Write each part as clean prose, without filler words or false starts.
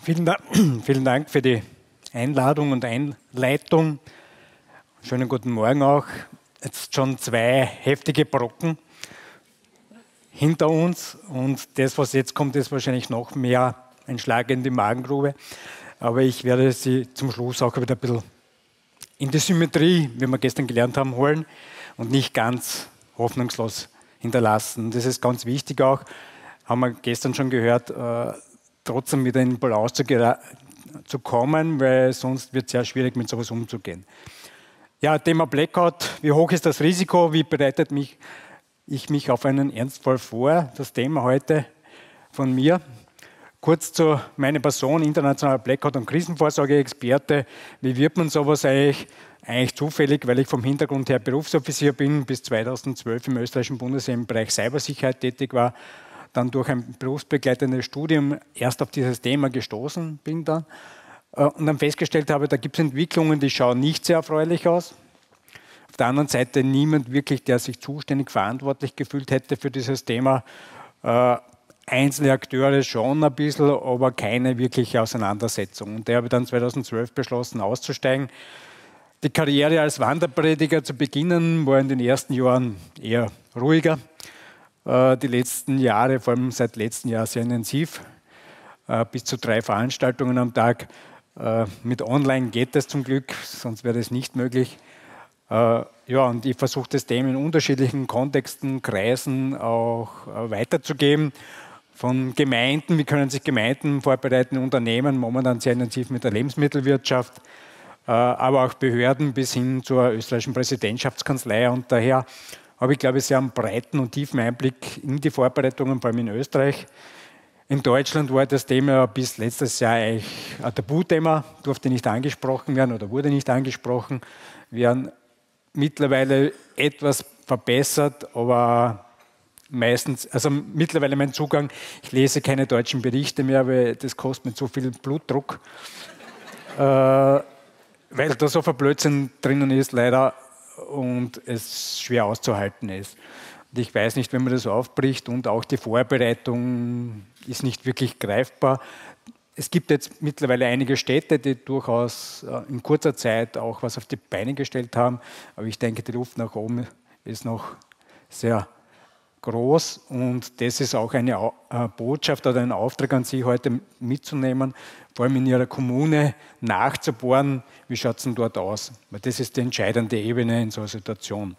Vielen Dank, vielen Dank für die Einladung und Einleitung. Schönen guten Morgen auch. Jetzt schon 2 heftige Brocken hinter uns und das, was jetzt kommt, ist wahrscheinlich noch mehr ein Schlag in die Magengrube. Aber ich werde Sie zum Schluss auch wieder ein bisschen in die Symmetrie, wie wir gestern gelernt haben, holen und nicht ganz hoffnungslos hinterlassen. Das ist ganz wichtig auch, haben wir gestern schon gehört, trotzdem wieder in Balance zu kommen, weil sonst wird es sehr schwierig, mit sowas umzugehen. Ja, Thema Blackout, wie hoch ist das Risiko, wie bereitet ich mich auf einen Ernstfall vor? Das Thema heute von mir. Kurz zu meiner Person, internationaler Blackout- und Krisenvorsorge-Experte. Wie wird man sowas eigentlich? Eigentlich zufällig, weil ich vom Hintergrund her Berufsoffizier bin, bis 2012 im österreichischen Bundesheer im Bereich Cybersicherheit tätig war, dann durch ein berufsbegleitendes Studium erst auf dieses Thema gestoßen bin dann und dann festgestellt habe, da gibt es Entwicklungen, die schauen nicht sehr erfreulich aus. Auf der anderen Seite niemand wirklich, der sich zuständig verantwortlich gefühlt hätte für dieses Thema. Einzelne Akteure schon ein bisschen, aber keine wirkliche Auseinandersetzung. Und da habe ich dann 2012 beschlossen, auszusteigen. Die Karriere als Wanderprediger zu beginnen, war in den ersten Jahren eher ruhiger. Die letzten Jahre, vor allem seit letztem Jahr, sehr intensiv. Bis zu 3 Veranstaltungen am Tag. Mit Online geht das zum Glück, sonst wäre das nicht möglich. Ja, und ich versuche das Thema in unterschiedlichen Kontexten, Kreisen auch weiterzugeben. Von Gemeinden, wie können sich Gemeinden vorbereiten, Unternehmen, momentan sehr intensiv mit der Lebensmittelwirtschaft, aber auch Behörden bis hin zur österreichischen Präsidentschaftskanzlei. Und daher habe ich, glaube ich, sehr einen breiten und tiefen Einblick in die Vorbereitungen, vor allem in Österreich. In Deutschland war das Thema bis letztes Jahr eigentlich ein Tabuthema, durfte nicht angesprochen werden oder wurde nicht angesprochen. Wir haben mittlerweile etwas verbessert, aber meistens, also mittlerweile mein Zugang, ich lese keine deutschen Berichte mehr, weil das kostet mir zu viel Blutdruck, weil da so viel Blödsinn drinnen ist, leider, und es schwer auszuhalten ist. Und ich weiß nicht, wenn man das aufbricht, und auch die Vorbereitung ist nicht wirklich greifbar. Es gibt jetzt mittlerweile einige Städte, die durchaus in kurzer Zeit auch was auf die Beine gestellt haben, aber ich denke, die Luft nach oben ist noch sehr groß, und das ist auch eine Botschaft oder ein Auftrag an Sie heute mitzunehmen, vor allem in Ihrer Kommune nachzubohren, wie schaut es denn dort aus? Weil das ist die entscheidende Ebene in so einer Situation.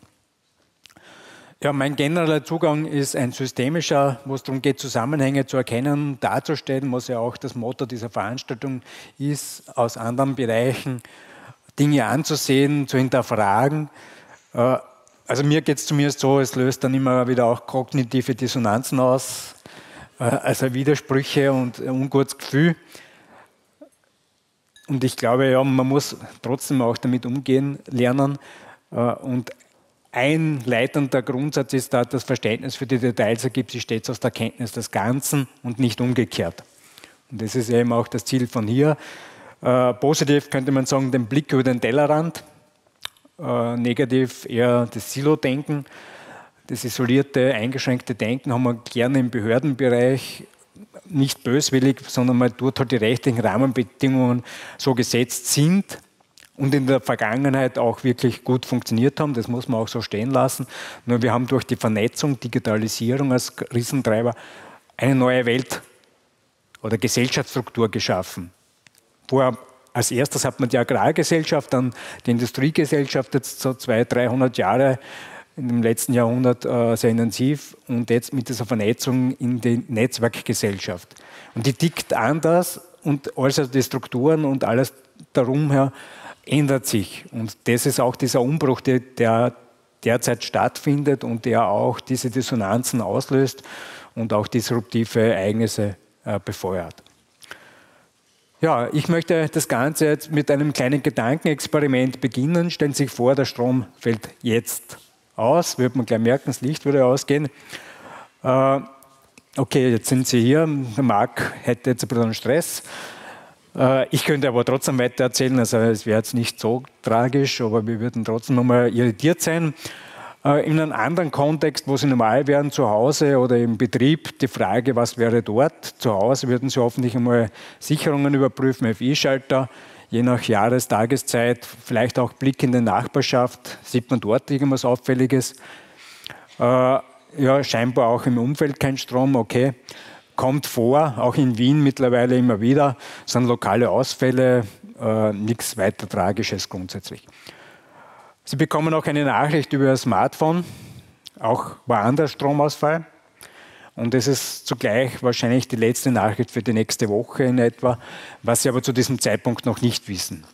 Ja, mein genereller Zugang ist ein systemischer, wo es darum geht, Zusammenhänge zu erkennen, darzustellen, was ja auch das Motto dieser Veranstaltung ist, aus anderen Bereichen Dinge anzusehen, zu hinterfragen. Also mir geht es zumindest so, es löst dann immer wieder auch kognitive Dissonanzen aus, also Widersprüche und ein ungutes Gefühl. Und ich glaube, ja, man muss trotzdem auch damit umgehen lernen. Und ein leitender Grundsatz ist da, das Verständnis für die Details ergibt sich stets aus der Kenntnis des Ganzen und nicht umgekehrt. Und das ist eben auch das Ziel von hier. Positiv könnte man sagen, den Blick über den Tellerrand. Negativ eher das Silo-Denken. Das isolierte, eingeschränkte Denken haben wir gerne im Behördenbereich, nicht böswillig, sondern man tut halt die rechtlichen Rahmenbedingungen so gesetzt sind und in der Vergangenheit auch wirklich gut funktioniert haben. Das muss man auch so stehen lassen. Nur wir haben durch die Vernetzung, Digitalisierung als Riesentreiber eine neue Welt oder Gesellschaftsstruktur geschaffen. Vorher als erstes hat man die Agrargesellschaft, dann die Industriegesellschaft, jetzt so 200, 300 Jahre im letzten Jahrhundert sehr intensiv, und jetzt mit dieser Vernetzung in die Netzwerkgesellschaft. Und die tickt anders, und also die Strukturen und alles darum her ändert sich. Und das ist auch dieser Umbruch, der derzeit stattfindet und der auch diese Dissonanzen auslöst und auch disruptive Ereignisse befeuert. Ja, ich möchte das Ganze jetzt mit einem kleinen Gedankenexperiment beginnen. Stellen Sie sich vor, der Strom fällt jetzt aus. Wird man gleich merken, das Licht würde ausgehen. Okay, jetzt sind Sie hier. Der Marc hätte jetzt ein bisschen Stress. Ich könnte aber trotzdem weiter erzählen. Also es wäre jetzt nicht so tragisch, aber wir würden trotzdem nochmal irritiert sein. In einem anderen Kontext, wo Sie normal wären, zu Hause oder im Betrieb, die Frage, was wäre dort? Zu Hause würden Sie hoffentlich einmal Sicherungen überprüfen, FI-Schalter, je nach Jahres-, Tageszeit, vielleicht auch Blick in die Nachbarschaft, sieht man dort irgendwas Auffälliges. Ja, scheinbar auch im Umfeld kein Strom, okay. Kommt vor, auch in Wien mittlerweile immer wieder, sind lokale Ausfälle, nichts weiter Tragisches grundsätzlich. Sie bekommen auch eine Nachricht über Ihr Smartphone, auch woanders Stromausfall. Und das ist zugleich wahrscheinlich die letzte Nachricht für die nächste Woche in etwa, was Sie aber zu diesem Zeitpunkt noch nicht wissen.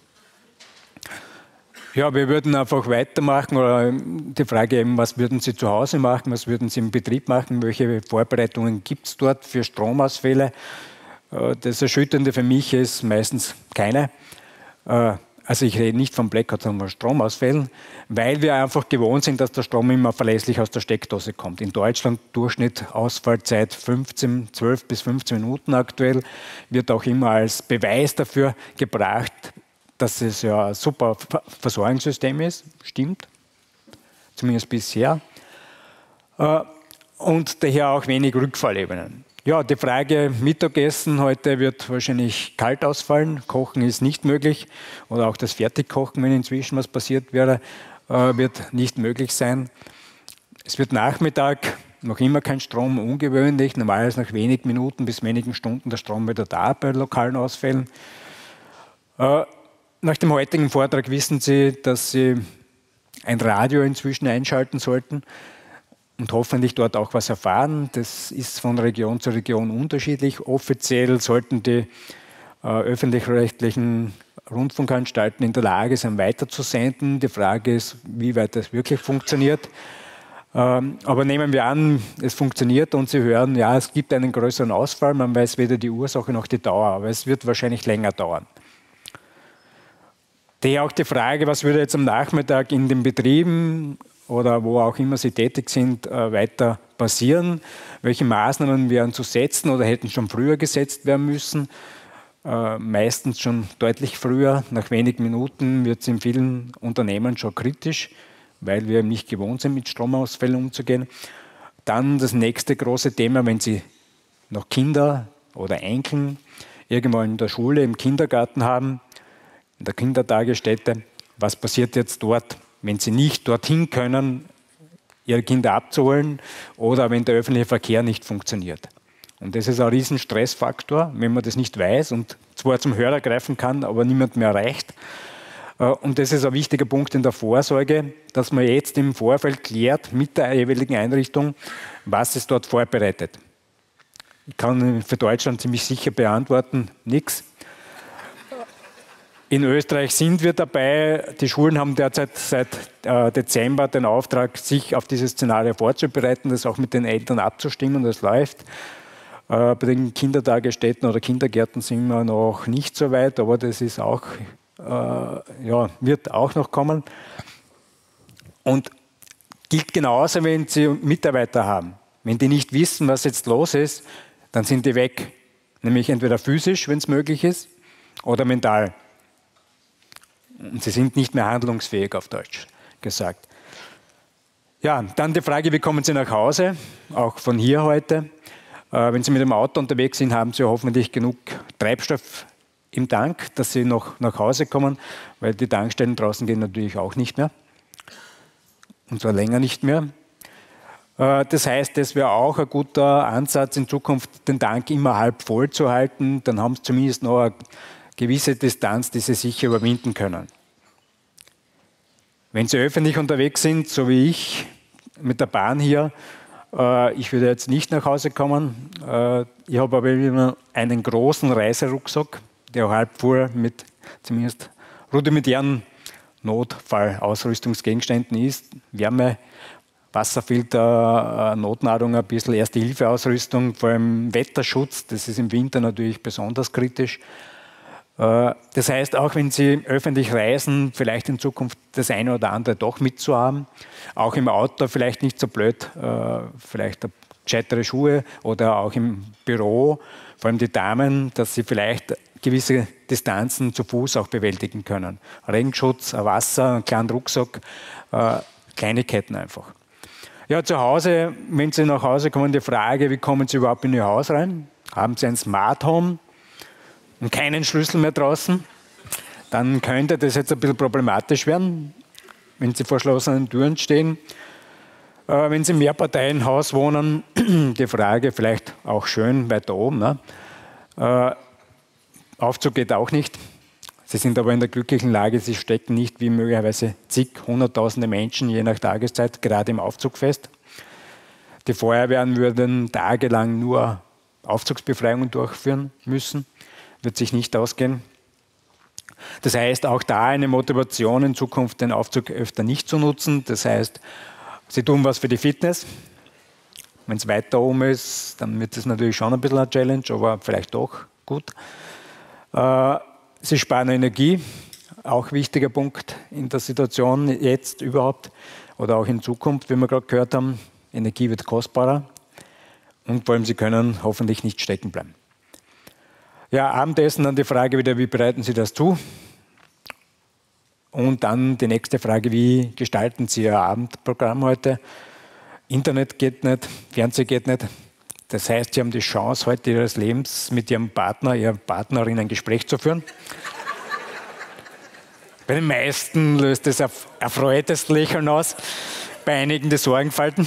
Ja, wir würden einfach weitermachen, oder die Frage eben, was würden Sie zu Hause machen, was würden Sie im Betrieb machen, welche Vorbereitungen gibt es dort für Stromausfälle? Das Erschütternde für mich ist meistens keine. Also ich rede nicht von Blackouts, sondern von Stromausfällen, weil wir einfach gewohnt sind, dass der Strom immer verlässlich aus der Steckdose kommt. In Deutschland Durchschnitt Ausfallzeit 12 bis 15 Minuten aktuell, wird auch immer als Beweis dafür gebracht, dass es ja ein super Versorgungssystem ist, stimmt, zumindest bisher, und daher auch wenig Rückfallebenen. Ja, die Frage Mittagessen heute wird wahrscheinlich kalt ausfallen, Kochen ist nicht möglich oder auch das Fertigkochen, wenn inzwischen was passiert wäre, wird nicht möglich sein. Es wird Nachmittag, noch immer kein Strom, ungewöhnlich, normalerweise nach wenigen Minuten bis wenigen Stunden der Strom wieder da bei lokalen Ausfällen. Nach dem heutigen Vortrag wissen Sie, dass Sie ein Radio inzwischen einschalten sollten und hoffentlich dort auch was erfahren. Das ist von Region zu Region unterschiedlich. Offiziell sollten die öffentlich-rechtlichen Rundfunkanstalten in der Lage sein, weiterzusenden. Die Frage ist, wie weit das wirklich funktioniert. Aber nehmen wir an, es funktioniert und Sie hören, ja, es gibt einen größeren Ausfall. Man weiß weder die Ursache noch die Dauer, aber es wird wahrscheinlich länger dauern. Daher auch die Frage, was würde jetzt am Nachmittag in den Betrieben oder wo auch immer Sie tätig sind, weiter passieren? Welche Maßnahmen wären zu setzen oder hätten schon früher gesetzt werden müssen? Meistens schon deutlich früher. Nach wenigen Minuten wird es in vielen Unternehmen schon kritisch, weil wir nicht gewohnt sind, mit Stromausfällen umzugehen. Dann das nächste große Thema, wenn Sie noch Kinder oder Enkeln irgendwo in der Schule, im Kindergarten haben, in der Kindertagesstätte, was passiert jetzt dort, wenn Sie nicht dorthin können, Ihre Kinder abzuholen oder wenn der öffentliche Verkehr nicht funktioniert. Und das ist ein riesen Stressfaktor, wenn man das nicht weiß und zwar zum Hörer greifen kann, aber niemand mehr erreicht. Und das ist ein wichtiger Punkt in der Vorsorge, dass man jetzt im Vorfeld klärt mit der jeweiligen Einrichtung, was es dort vorbereitet. Ich kann für Deutschland ziemlich sicher beantworten, nichts. In Österreich sind wir dabei. Die Schulen haben derzeit seit Dezember den Auftrag, sich auf dieses Szenario vorzubereiten, das auch mit den Eltern abzustimmen. Das läuft. Bei den Kindertagesstätten oder Kindergärten sind wir noch nicht so weit, aber das ist auch, ja, wird auch noch kommen. Und gilt genauso, wenn Sie Mitarbeiter haben. Wenn die nicht wissen, was jetzt los ist, dann sind die weg. Nämlich entweder physisch, wenn es möglich ist, oder mental. Und sie sind nicht mehr handlungsfähig, auf Deutsch gesagt. Ja, dann die Frage, wie kommen Sie nach Hause, auch von hier heute. Wenn Sie mit dem Auto unterwegs sind, haben Sie hoffentlich genug Treibstoff im Tank, dass Sie noch nach Hause kommen, weil die Tankstellen draußen gehen natürlich auch nicht mehr. Und zwar länger nicht mehr. Das heißt, das wäre auch ein guter Ansatz, in Zukunft den Tank immer halb voll zu halten. Dann haben Sie zumindest noch eine gewisse Distanz, die Sie sicher überwinden können. Wenn Sie öffentlich unterwegs sind, so wie ich, mit der Bahn hier, ich würde jetzt nicht nach Hause kommen. Ich habe aber immer einen großen Reiserucksack, der auch halb voll mit zumindest rudimentären Notfallausrüstungsgegenständen ist. Wärme, Wasserfilter, Notnahrung, ein bisschen Erste-Hilfe-Ausrüstung, vor allem Wetterschutz, das ist im Winter natürlich besonders kritisch. Das heißt, auch wenn Sie öffentlich reisen, vielleicht in Zukunft das eine oder andere doch mitzuhaben. Auch im Auto vielleicht nicht so blöd, vielleicht gescheitere Schuhe oder auch im Büro, vor allem die Damen, dass sie vielleicht gewisse Distanzen zu Fuß auch bewältigen können. Regenschutz, Wasser, einen kleinen Rucksack, Kleinigkeiten einfach. Ja, zu Hause, wenn Sie nach Hause kommen, die Frage, wie kommen Sie überhaupt in Ihr Haus rein? Haben Sie ein Smart Home und keinen Schlüssel mehr draußen? Dann könnte das jetzt ein bisschen problematisch werden, wenn Sie vor verschlossenen Türen stehen. Wenn Sie im Mehrparteienhaus wohnen, die Frage vielleicht auch schön weiter oben. Ne? Aufzug geht auch nicht. Sie sind aber in der glücklichen Lage, Sie stecken nicht wie möglicherweise zig, hunderttausende Menschen je nach Tageszeit gerade im Aufzug fest. Die Feuerwehren würden tagelang nur Aufzugsbefreiungen durchführen müssen, wird sich nicht ausgehen. Das heißt, auch da eine Motivation in Zukunft, den Aufzug öfter nicht zu nutzen. Das heißt, Sie tun was für die Fitness. Wenn es weiter oben ist, dann wird es natürlich schon ein bisschen eine Challenge, aber vielleicht doch gut. Sie sparen Energie, auch wichtiger Punkt in der Situation jetzt überhaupt oder auch in Zukunft, wie wir gerade gehört haben. Energie wird kostbarer und vor allem Sie können hoffentlich nicht stecken bleiben. Ja, Abendessen, dann die Frage wieder, wie bereiten Sie das zu? Und dann die nächste Frage, wie gestalten Sie Ihr Abendprogramm heute? Internet geht nicht, Fernsehen geht nicht. Das heißt, Sie haben die Chance, heute Ihres Lebens mit Ihrem Partner, Ihrer Partnerin ein Gespräch zu führen. Bei den meisten löst es ein erfreutes Lächeln aus, bei einigen die Sorgenfalten.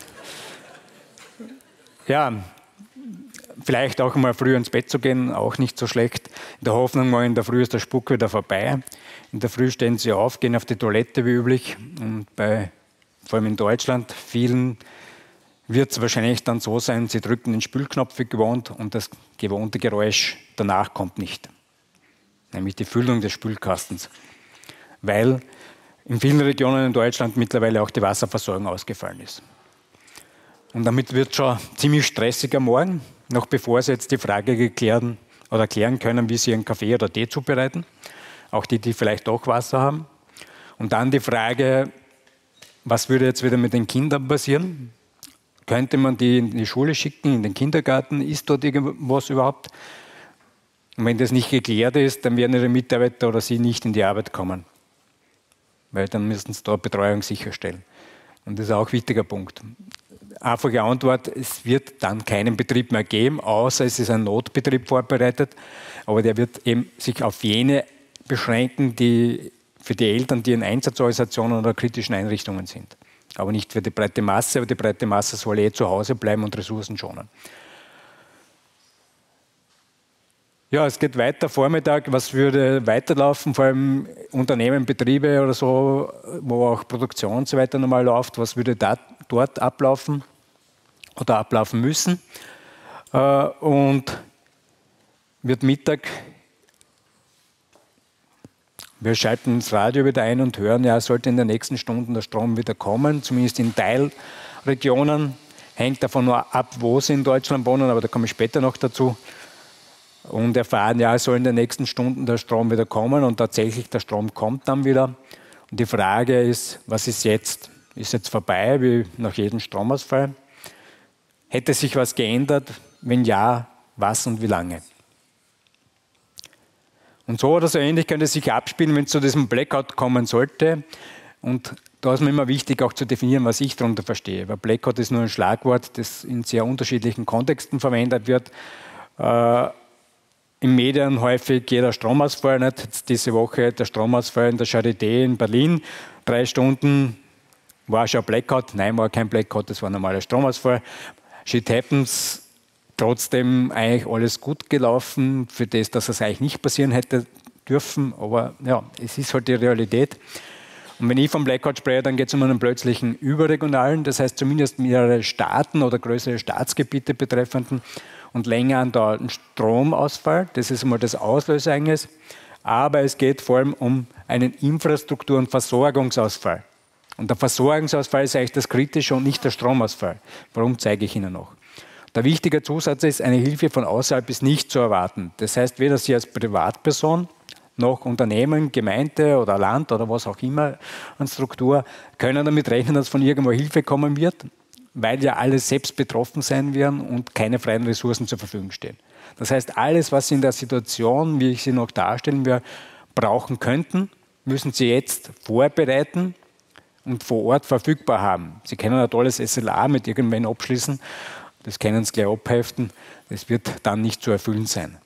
Ja, vielleicht auch mal früh ins Bett zu gehen, auch nicht so schlecht. In der Hoffnung, mal in der Früh ist der Spuk wieder vorbei. In der Früh stehen Sie auf, gehen auf die Toilette wie üblich. Und vor allem in Deutschland, vielen wird es wahrscheinlich dann so sein, Sie drücken den Spülknopf wie gewohnt und das gewohnte Geräusch danach kommt nicht. Nämlich die Füllung des Spülkastens. Weil in vielen Regionen in Deutschland mittlerweile auch die Wasserversorgung ausgefallen ist. Und damit wird es schon ziemlich stressig am Morgen, noch bevor Sie jetzt die Frage klären können, wie Sie Ihren Kaffee oder Tee zubereiten. Auch die vielleicht doch Wasser haben. Und dann die Frage, was würde jetzt wieder mit den Kindern passieren? Könnte man die in die Schule schicken, in den Kindergarten? Ist dort irgendwas überhaupt? Und wenn das nicht geklärt ist, dann werden Ihre Mitarbeiter oder Sie nicht in die Arbeit kommen. Weil dann müssen Sie dort Betreuung sicherstellen. Und das ist auch ein wichtiger Punkt. Einfache Antwort, es wird dann keinen Betrieb mehr geben, außer es ist ein Notbetrieb vorbereitet. Aber der wird eben sich auf jene beschränken, die für die Eltern, die in Einsatzorganisationen oder kritischen Einrichtungen sind. Aber nicht für die breite Masse, aber die breite Masse soll zu Hause bleiben und Ressourcen schonen. Ja, es geht weiter, Vormittag, was würde weiterlaufen, vor allem Unternehmen, Betriebe oder so, wo auch Produktion und so weiter normal läuft, was würde dort ablaufen oder ablaufen müssen. Und wird Mittag, wir schalten das Radio wieder ein und hören, ja, sollte in den nächsten Stunden der Strom wieder kommen, zumindest in Teilregionen, hängt davon nur ab, wo Sie in Deutschland wohnen, aber da komme ich später noch dazu. Und erfahren, ja, es soll in den nächsten Stunden der Strom wieder kommen und tatsächlich der Strom kommt dann wieder. Und die Frage ist, was ist jetzt? Ist jetzt vorbei, wie nach jedem Stromausfall? Hätte sich was geändert? Wenn ja, was und wie lange? Und so oder so ähnlich könnte es sich abspielen, wenn es zu diesem Blackout kommen sollte. Und da ist mir immer wichtig, auch zu definieren, was ich darunter verstehe. Weil Blackout ist nur ein Schlagwort, das in sehr unterschiedlichen Kontexten verwendet wird. In Medien häufig jeder Stromausfall, nicht? Jetzt diese Woche der Stromausfall in der Charité in Berlin, 3 Stunden, war schon Blackout, nein, war kein Blackout, das war ein normaler Stromausfall. Shit happens, trotzdem eigentlich alles gut gelaufen, für das, dass es eigentlich nicht passieren hätte dürfen, aber ja, es ist halt die Realität. Und wenn ich vom Blackout spreche, dann geht es um einen plötzlichen überregionalen, das heißt zumindest mehrere Staaten oder größere Staatsgebiete betreffenden und länger andauernden Stromausfall. Das ist einmal das Auslösereignis. Aber es geht vor allem um einen Infrastruktur- und Versorgungsausfall. Und der Versorgungsausfall ist eigentlich das Kritische und nicht der Stromausfall. Warum, zeige ich Ihnen noch. Der wichtige Zusatz ist, eine Hilfe von außerhalb ist nicht zu erwarten. Das heißt, weder Sie als Privatperson noch Unternehmen, Gemeinde oder Land oder was auch immer an Struktur können damit rechnen, dass von irgendwo Hilfe kommen wird, weil ja alle selbst betroffen sein werden und keine freien Ressourcen zur Verfügung stehen. Das heißt, alles, was Sie in der Situation, wie ich sie noch darstellen werde, brauchen könnten, müssen Sie jetzt vorbereiten und vor Ort verfügbar haben. Sie können ein tolles SLA mit irgendwen abschließen, das können Sie gleich abheften, das wird dann nicht zu erfüllen sein.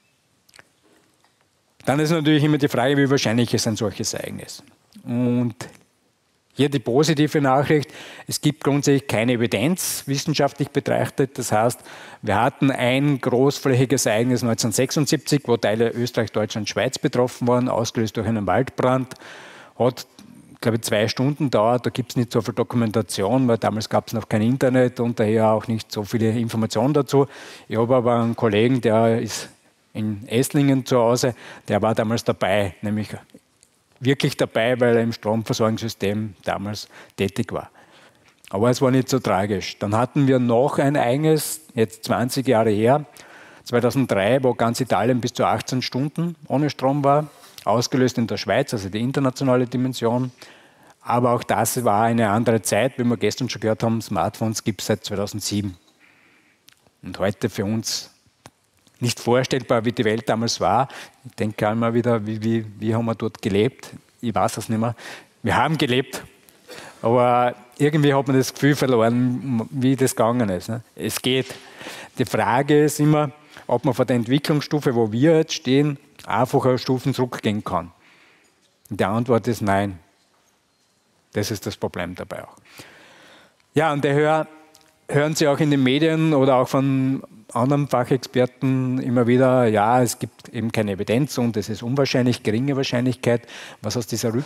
Dann ist natürlich immer die Frage, wie wahrscheinlich ist ein solches Ereignis. Und hier die positive Nachricht, es gibt grundsätzlich keine Evidenz wissenschaftlich betrachtet. Das heißt, wir hatten ein großflächiges Ereignis 1976, wo Teile Österreich, Deutschland, Schweiz betroffen waren, ausgelöst durch einen Waldbrand. Hat, glaube ich, 2 Stunden gedauert. Da gibt es nicht so viel Dokumentation, weil damals gab es noch kein Internet und daher auch nicht so viele Informationen dazu. Ich habe aber einen Kollegen, der ist in Esslingen zu Hause, der war damals dabei, nämlich wirklich dabei, weil er im Stromversorgungssystem damals tätig war. Aber es war nicht so tragisch. Dann hatten wir noch ein Ereignis, jetzt 20 Jahre her, 2003, wo ganz Italien bis zu 18 Stunden ohne Strom war, ausgelöst in der Schweiz, also die internationale Dimension. Aber auch das war eine andere Zeit, wie wir gestern schon gehört haben, Smartphones gibt es seit 2007. Und heute für uns nicht vorstellbar, wie die Welt damals war. Ich denke einmal wieder, wie haben wir dort gelebt? Ich weiß es nicht mehr. Wir haben gelebt, aber irgendwie hat man das Gefühl verloren, wie das gegangen ist. Es geht. Die Frage ist immer, ob man von der Entwicklungsstufe, wo wir jetzt stehen, einfacher Stufen zurückgehen kann. Und die Antwort ist nein. Das ist das Problem dabei auch. Ja, und daher hören Sie auch in den Medien oder auch von anderen Fachexperten immer wieder, ja, es gibt eben keine Evidenz und es ist unwahrscheinlich, geringe Wahrscheinlichkeit, was aus dieser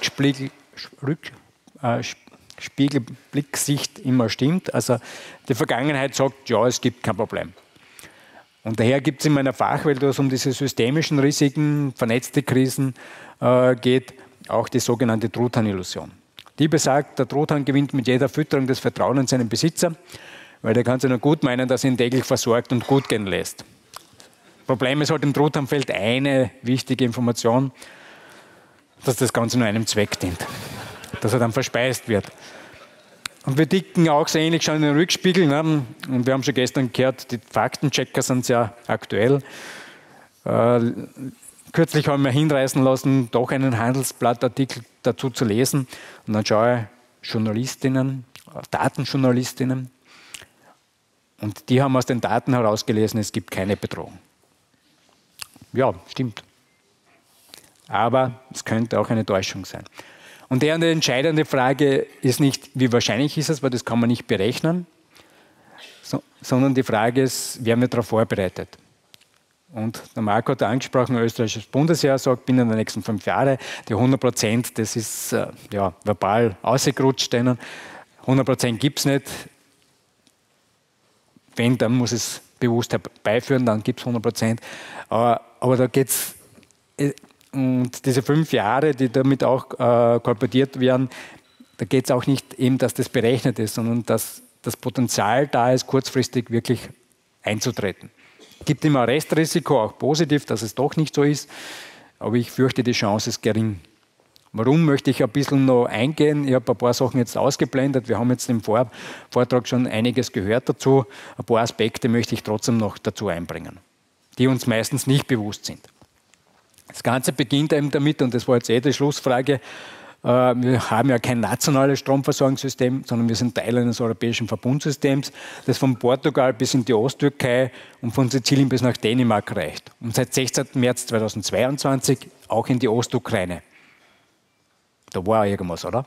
Rückspiegelblicksicht immer stimmt. Also die Vergangenheit sagt, ja, es gibt kein Problem. Und daher gibt es in meiner Fachwelt, wo es um diese systemischen Risiken, vernetzte Krisen geht, auch die sogenannte Truthahn-Illusion. Die besagt, der Truthahn gewinnt mit jeder Fütterung das Vertrauen in seinen Besitzer, weil der kann sich nur gut meinen, dass er ihn täglich versorgt und gut gehen lässt. Problem ist halt, im Truthahn fehlt eine wichtige Information, dass das Ganze nur einem Zweck dient, dass er dann verspeist wird. Und wir ticken auch so ähnlich schon in den Rückspiegel. Ne? Und wir haben schon gestern gehört, die Faktenchecker sind sehr aktuell. Kürzlich haben wir hinreißen lassen, doch einen Handelsblattartikel dazu zu lesen. Und dann schaue ich Journalistinnen, Datenjournalistinnen. Und die haben aus den Daten herausgelesen, es gibt keine Bedrohung. Ja, stimmt. Aber es könnte auch eine Täuschung sein. Und die entscheidende Frage ist nicht, wie wahrscheinlich ist es, weil das kann man nicht berechnen, sondern die Frage ist, werden wir darauf vorbereitet? Und der Marco hat angesprochen, ein österreichisches Bundesheer sagt, binnen der nächsten 5 Jahre, die 100%, das ist ja, verbal ausgerutscht, denen 100% gibt es nicht. Wenn, dann muss es bewusst herbeiführen, dann gibt es 100%. Aber da geht es, und diese 5 Jahre, die damit auch kolportiert werden, da geht es auch nicht eben, dass das berechnet ist, sondern dass das Potenzial da ist, kurzfristig wirklich einzutreten. Es gibt immer ein Restrisiko, auch positiv, dass es doch nicht so ist, aber ich fürchte, die Chance ist gering. Warum möchte ich ein bisschen noch eingehen? Ich habe ein paar Sachen jetzt ausgeblendet. Wir haben jetzt im Vortrag schon einiges gehört dazu. Ein paar Aspekte möchte ich trotzdem noch dazu einbringen, die uns meistens nicht bewusst sind. Das Ganze beginnt eben damit, und das war jetzt die Schlussfrage, wir haben ja kein nationales Stromversorgungssystem, sondern wir sind Teil eines europäischen Verbundsystems, das von Portugal bis in die Osttürkei und von Sizilien bis nach Dänemark reicht. Und seit 16. März 2022 auch in die Ostukraine. Da war auch irgendwas, oder?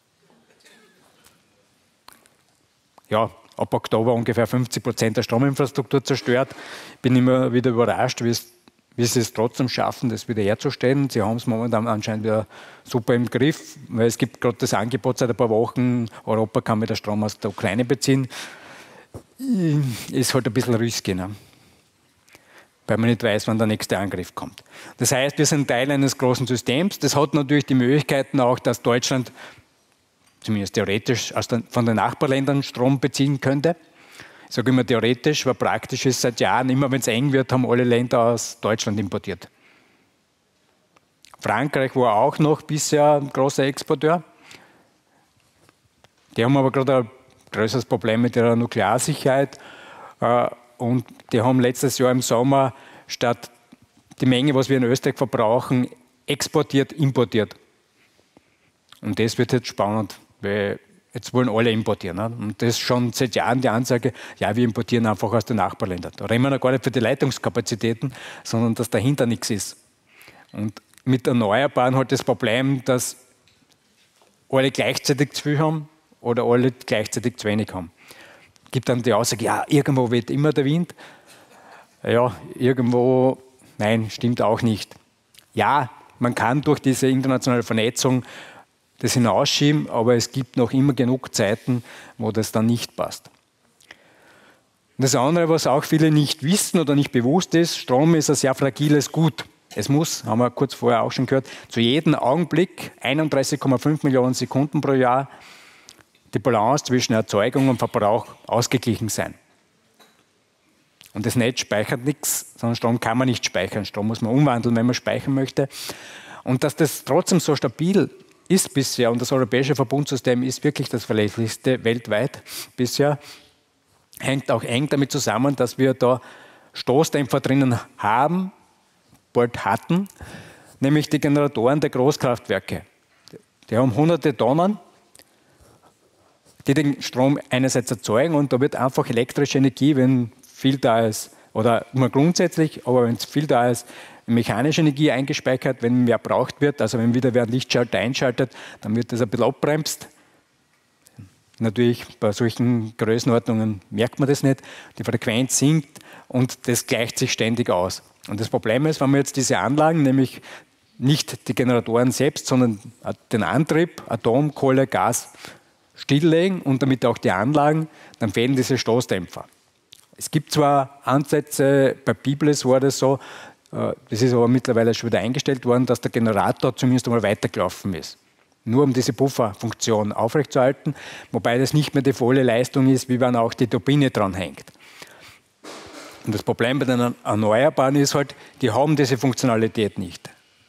Ja, ab Oktober ungefähr 50% der Strominfrastruktur zerstört. Ich bin immer wieder überrascht, wie sie es trotzdem schaffen, das wieder herzustellen. Sie haben es momentan anscheinend wieder super im Griff, weil es gibt gerade das Angebot seit ein paar Wochen, Europa kann wieder Strom aus der Ukraine beziehen. Ist halt ein bisschen risky, ne? Weil man nicht weiß, wann der nächste Angriff kommt. Das heißt, wir sind Teil eines großen Systems. Das hat natürlich die Möglichkeiten auch, dass Deutschland zumindest theoretisch von den Nachbarländern Strom beziehen könnte. Ich sage immer theoretisch, weil praktisch ist seit Jahren, immer wenn es eng wird, haben alle Länder aus Deutschland importiert. Frankreich war auch noch bisher ein großer Exporteur. Die haben aber gerade ein größeres Problem mit ihrer Nuklearsicherheit. Und die haben letztes Jahr im Sommer statt die Menge, was wir in Österreich verbrauchen, exportiert, importiert. Und das wird jetzt spannend, weil jetzt wollen alle importieren. Ne? Und das ist schon seit Jahren die Ansage, ja, wir importieren einfach aus den Nachbarländern. Da reden wir noch gar nicht für die Leitungskapazitäten, sondern dass dahinter nichts ist. Und mit Erneuerbaren halt das Problem, dass alle gleichzeitig zu viel haben oder alle gleichzeitig zu wenig haben. Es gibt dann die Aussage, ja, irgendwo weht immer der Wind. Ja, irgendwo, nein, stimmt auch nicht. Ja, man kann durch diese internationale Vernetzung das hinausschieben, aber es gibt noch immer genug Zeiten, wo das dann nicht passt. Und das andere, was auch viele nicht wissen oder nicht bewusst ist, Strom ist ein sehr fragiles Gut. Es muss, haben wir kurz vorher auch schon gehört, zu jedem Augenblick 31,5 Millionen Sekunden pro Jahr die Balance zwischen Erzeugung und Verbrauch ausgeglichen sein. Und das Netz speichert nichts, sondern Strom kann man nicht speichern. Strom muss man umwandeln, wenn man speichern möchte. Und dass das trotzdem so stabil ist bisher, und das europäische Verbundsystem ist wirklich das verlässlichste weltweit bisher, hängt auch eng damit zusammen, dass wir da Stoßdämpfer drinnen haben, bald hatten, nämlich die Generatoren der Großkraftwerke. Die haben hunderte Tonnen, die den Strom einerseits erzeugen, und da wird einfach elektrische Energie, wenn viel da ist, oder nur grundsätzlich, aber wenn es viel da ist, mechanische Energie eingespeichert, wenn mehr braucht wird, also wenn wieder wer einen Lichtschalter einschaltet, dann wird das ein bisschen abbremst. Natürlich bei solchen Größenordnungen merkt man das nicht, die Frequenz sinkt und das gleicht sich ständig aus. Und das Problem ist, wenn wir jetzt diese Anlagen, nämlich nicht die Generatoren selbst, sondern den Antrieb, Atom, Kohle, Gas, stilllegen und damit auch die Anlagen, dann fehlen diese Stoßdämpfer. Es gibt zwar Ansätze, bei Biblis war das so, das ist aber mittlerweile schon wieder eingestellt worden, dass der Generator zumindest einmal weitergelaufen ist. Nur um diese Pufferfunktion aufrechtzuerhalten, wobei das nicht mehr die volle Leistung ist, wie wenn auch die Turbine dran hängt. Und das Problem bei den Erneuerbaren ist halt, die haben diese Funktionalität nicht.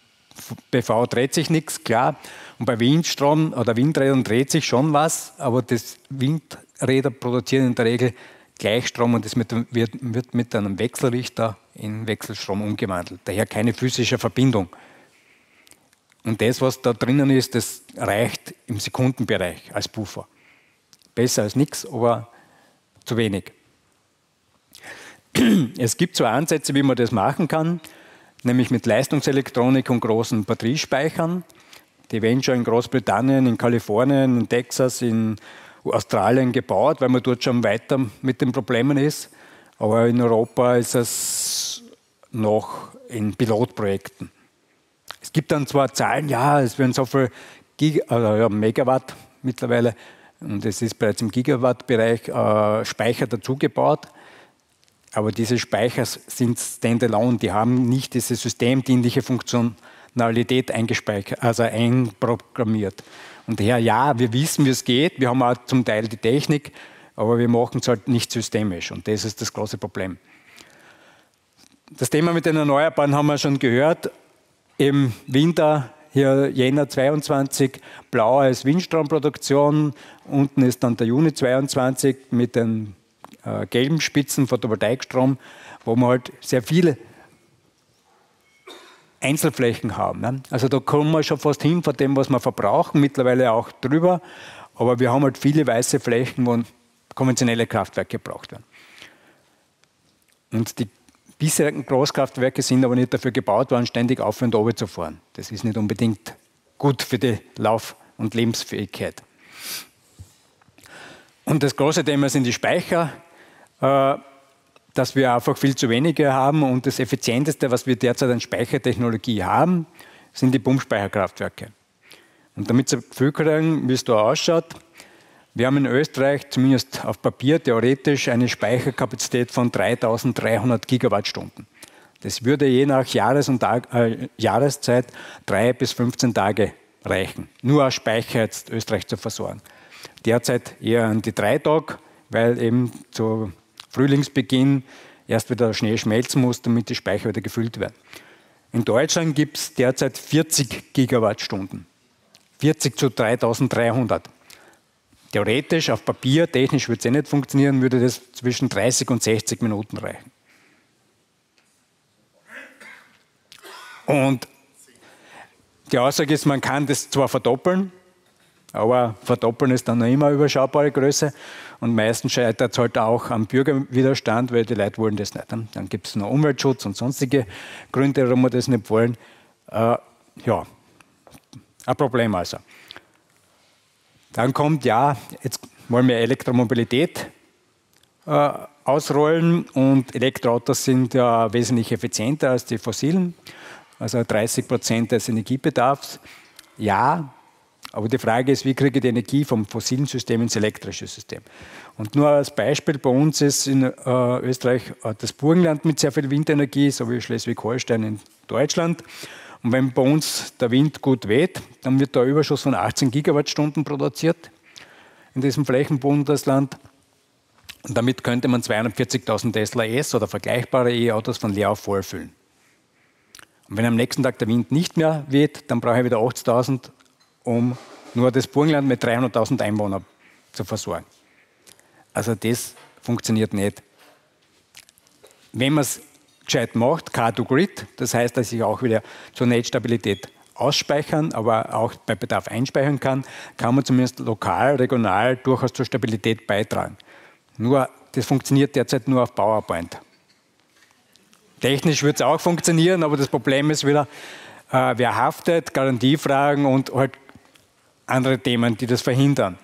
PV dreht sich nichts, klar. Und bei Windstrom oder Windrädern dreht sich schon was, aber das Windräder produzieren in der Regel Gleichstrom und das wird mit einem Wechselrichter in Wechselstrom umgewandelt. Daher keine physische Verbindung. Und das, was da drinnen ist, das reicht im Sekundenbereich als Puffer. Besser als nichts, aber zu wenig. Es gibt zwar Ansätze, wie man das machen kann, nämlich mit Leistungselektronik und großen Batteriespeichern. Die werden schon in Großbritannien, in Kalifornien, in Texas, in Australien gebaut, weil man dort schon weiter mit den Problemen ist. Aber in Europa ist es noch in Pilotprojekten. Es gibt dann zwar Zahlen, ja, es werden so viel Megawatt mittlerweile, und es ist bereits im Gigawatt-Bereich Speicher dazugebaut. Aber diese Speicher sind standalone, die haben nicht diese systemdienliche Funktionalität einprogrammiert. Und daher, ja, wir wissen, wie es geht, wir haben auch zum Teil die Technik, aber wir machen es halt nicht systemisch, und das ist das große Problem. Das Thema mit den Erneuerbaren haben wir schon gehört. Im Winter, hier Jänner 22, blau als Windstromproduktion, unten ist dann der Juni 22 mit den gelben Spitzen, Photovoltaikstrom, wo wir halt sehr viele Einzelflächen haben. Ne? Also da kommen wir schon fast hin von dem, was wir verbrauchen, mittlerweile auch drüber, aber wir haben halt viele weiße Flächen, wo konventionelle Kraftwerke gebraucht werden. Und die bisherigen Großkraftwerke sind aber nicht dafür gebaut worden, ständig auf und runter zu fahren. Das ist nicht unbedingt gut für die Lauf- und Lebensfähigkeit. Und das große Thema sind die Speicher, dass wir einfach viel zu wenige haben, und das Effizienteste, was wir derzeit an Speichertechnologie haben, sind die Pumpspeicherkraftwerke. Und damit Sie ein Gefühl kriegen, wie es da ausschaut, wir haben in Österreich zumindest auf Papier theoretisch eine Speicherkapazität von 3300 Gigawattstunden. Das würde je nach Jahreszeit 3 bis 15 Tage reichen, nur als Speicher jetzt Österreich zu versorgen. Derzeit eher an die 3 Tage, weil eben zu Frühlingsbeginn erst wieder der Schnee schmelzen muss, damit die Speicher wieder gefüllt werden. In Deutschland gibt es derzeit 40 Gigawattstunden. 40 zu 3300. Theoretisch, auf Papier, technisch würde es nicht funktionieren, würde das zwischen 30 und 60 Minuten reichen. Und die Aussage ist, man kann das zwar verdoppeln, aber verdoppeln ist dann noch immer eine überschaubare Größe. Und meistens scheitert es halt auch am Bürgerwiderstand, weil die Leute wollen das nicht. Dann gibt es noch Umweltschutz und sonstige Gründe, warum wir das nicht wollen. Ja, ein Problem also. Dann kommt, ja, jetzt wollen wir Elektromobilität ausrollen und Elektroautos sind ja wesentlich effizienter als die fossilen, also 30% des Energiebedarfs. Ja, aber die Frage ist, wie kriege ich die Energie vom fossilen System ins elektrische System? Und nur als Beispiel, bei uns ist in Österreich das Burgenland mit sehr viel Windenergie, so wie Schleswig-Holstein in Deutschland. Und wenn bei uns der Wind gut weht, dann wird der Überschuss von 18 Gigawattstunden produziert in diesem Flächenbundesland. Und damit könnte man 240.000 Tesla S oder vergleichbare E-Autos von leer auf voll füllen. Und wenn am nächsten Tag der Wind nicht mehr weht, dann brauche ich wieder 80.000, um nur das Burgenland mit 300.000 Einwohnern zu versorgen. Also das funktioniert nicht. Wenn man es gescheit macht, Car-to-Grid, das heißt, dass ich auch wieder zur Netzstabilität ausspeichern, aber auch bei Bedarf einspeichern kann man zumindest lokal, regional durchaus zur Stabilität beitragen. Nur, das funktioniert derzeit nur auf PowerPoint. Technisch wird es auch funktionieren, aber das Problem ist wieder, wer haftet, Garantiefragen und halt andere Themen, die das verhindern.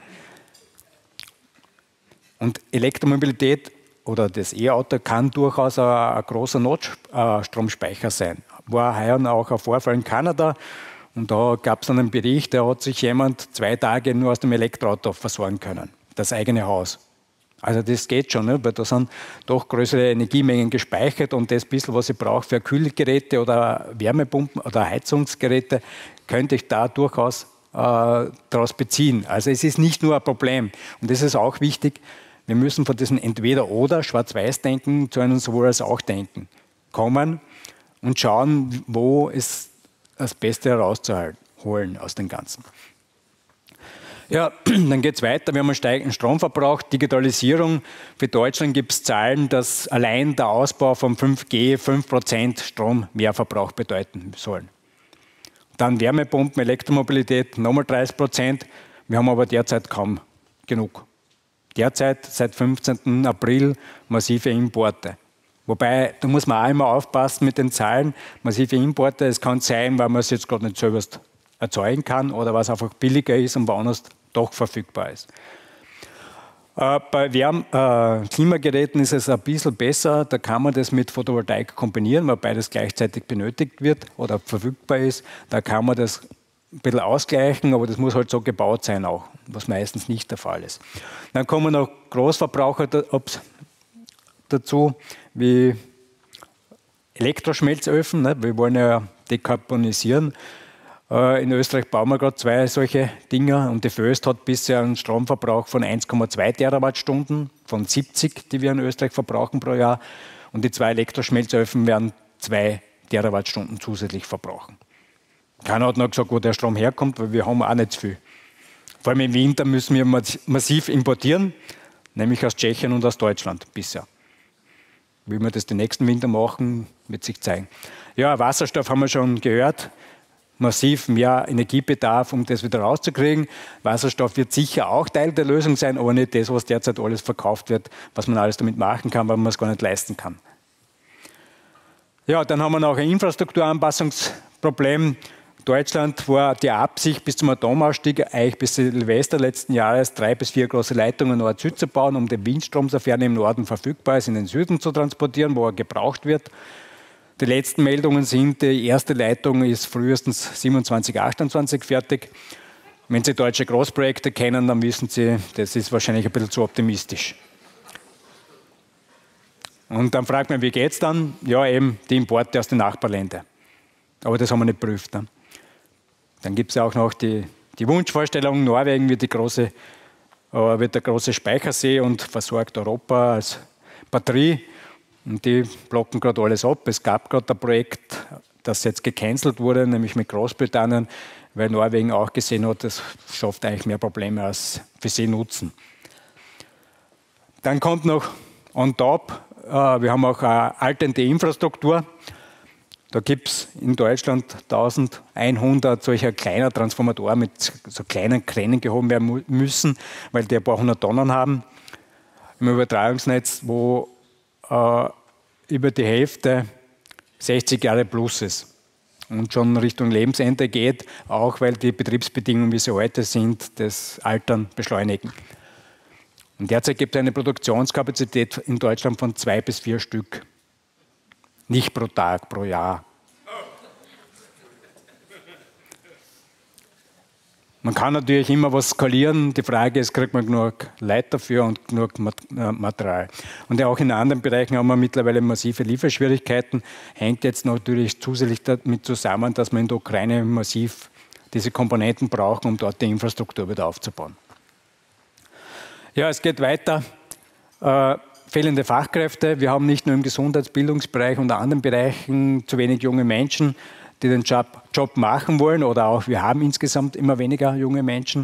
Und Elektromobilität oder das E-Auto kann durchaus ein großer Notstromspeicher sein. War heuer auch ein Vorfall in Kanada und da gab es dann einen Bericht, da hat sich jemand 2 Tage nur aus dem Elektroauto versorgen können, das eigene Haus. Also das geht schon, ne? Weil da sind doch größere Energiemengen gespeichert und das bisschen, was ich brauche für Kühlgeräte oder Wärmepumpen oder Heizungsgeräte, könnte ich da durchaus daraus beziehen. Also es ist nicht nur ein Problem. Und das ist auch wichtig, wir müssen von diesem Entweder-Oder, Schwarz-Weiß-Denken zu einem Sowohl-als-auch-Denken kommen und schauen, wo ist das Beste herauszuholen aus dem Ganzen. Ja, dann geht es weiter. Wir haben einen steigenden Stromverbrauch, Digitalisierung. Für Deutschland gibt es Zahlen, dass allein der Ausbau von 5G 5% Strommehrverbrauch bedeuten soll. Dann Wärmepumpen, Elektromobilität, nochmal 30%. Wir haben aber derzeit kaum genug. Derzeit, seit 15. April, massive Importe. Wobei, da muss man auch immer aufpassen mit den Zahlen. Massive Importe, es kann sein, weil man es jetzt gerade nicht selber erzeugen kann oder was einfach billiger ist und woanders doch verfügbar ist. Bei Klimageräten ist es ein bisschen besser, da kann man das mit Photovoltaik kombinieren, weil beides gleichzeitig benötigt wird oder verfügbar ist. Da kann man das ein bisschen ausgleichen, aber das muss halt so gebaut sein auch, was meistens nicht der Fall ist. Dann kommen noch Großverbraucher dazu, wie Elektroschmelzöfen. Ne? Wir wollen ja dekarbonisieren. In Österreich bauen wir gerade 2 solche Dinger und die Föst hat bisher einen Stromverbrauch von 1,2 Terawattstunden von 70, die wir in Österreich verbrauchen pro Jahr. Und die 2 Elektroschmelzöfen werden 2 Terawattstunden zusätzlich verbrauchen. Keiner hat noch gesagt, wo der Strom herkommt, weil wir haben auch nicht viel. Vor allem im Winter müssen wir massiv importieren, nämlich aus Tschechien und aus Deutschland bisher. Wie wir das den nächsten Winter machen, wird sich zeigen. Ja, Wasserstoff haben wir schon gehört. Massiv mehr Energiebedarf, um das wieder rauszukriegen. Wasserstoff wird sicher auch Teil der Lösung sein, aber nicht das, was derzeit alles verkauft wird, was man alles damit machen kann, weil man es gar nicht leisten kann. Ja, dann haben wir noch ein Infrastrukturanpassungsproblem. Deutschland war die Absicht, bis zum Atomausstieg, eigentlich bis Silvester letzten Jahres, 3 bis 4 große Leitungen Nord-Süd zu bauen, um den Windstrom, sofern er im Norden verfügbar ist, in den Süden zu transportieren, wo er gebraucht wird. Die letzten Meldungen sind, die erste Leitung ist frühestens 27, 28 fertig. Wenn Sie deutsche Großprojekte kennen, dann wissen Sie, das ist wahrscheinlich ein bisschen zu optimistisch. Und dann fragt man, wie geht es dann? Ja, eben die Importe aus den Nachbarländern. Aber das haben wir nicht geprüft. Ne? Dann gibt es auch noch die Wunschvorstellung, Norwegen wird der große Speichersee und versorgt Europa als Batterie. Und die blocken gerade alles ab. Es gab gerade ein Projekt, das jetzt gecancelt wurde, nämlich mit Großbritannien, weil Norwegen auch gesehen hat, das schafft eigentlich mehr Probleme als für sie Nutzen. Dann kommt noch on top, wir haben auch eine alternde Infrastruktur. Da gibt es in Deutschland 1100 solcher kleiner Transformatoren mit so kleinen Kränen gehoben werden müssen, weil die ein paar hundert Tonnen haben im Übertragungsnetz, wo über die Hälfte 60 Jahre plus ist und schon Richtung Lebensende geht, auch weil die Betriebsbedingungen, wie sie heute sind, das Altern beschleunigen. Und derzeit gibt es eine Produktionskapazität in Deutschland von 2 bis 4 Stück. Nicht pro Tag, pro Jahr. Man kann natürlich immer was skalieren. Die Frage ist, kriegt man genug Leute dafür und genug Material. Und auch in anderen Bereichen haben wir mittlerweile massive Lieferschwierigkeiten. Hängt jetzt natürlich zusätzlich damit zusammen, dass wir in der Ukraine massiv diese Komponenten brauchen, um dort die Infrastruktur wieder aufzubauen. Ja, es geht weiter. Fehlende Fachkräfte. Wir haben nicht nur im Gesundheitsbildungsbereich und anderen Bereichen zu wenig junge Menschen, die den Job machen wollen, oder auch wir haben insgesamt immer weniger junge Menschen.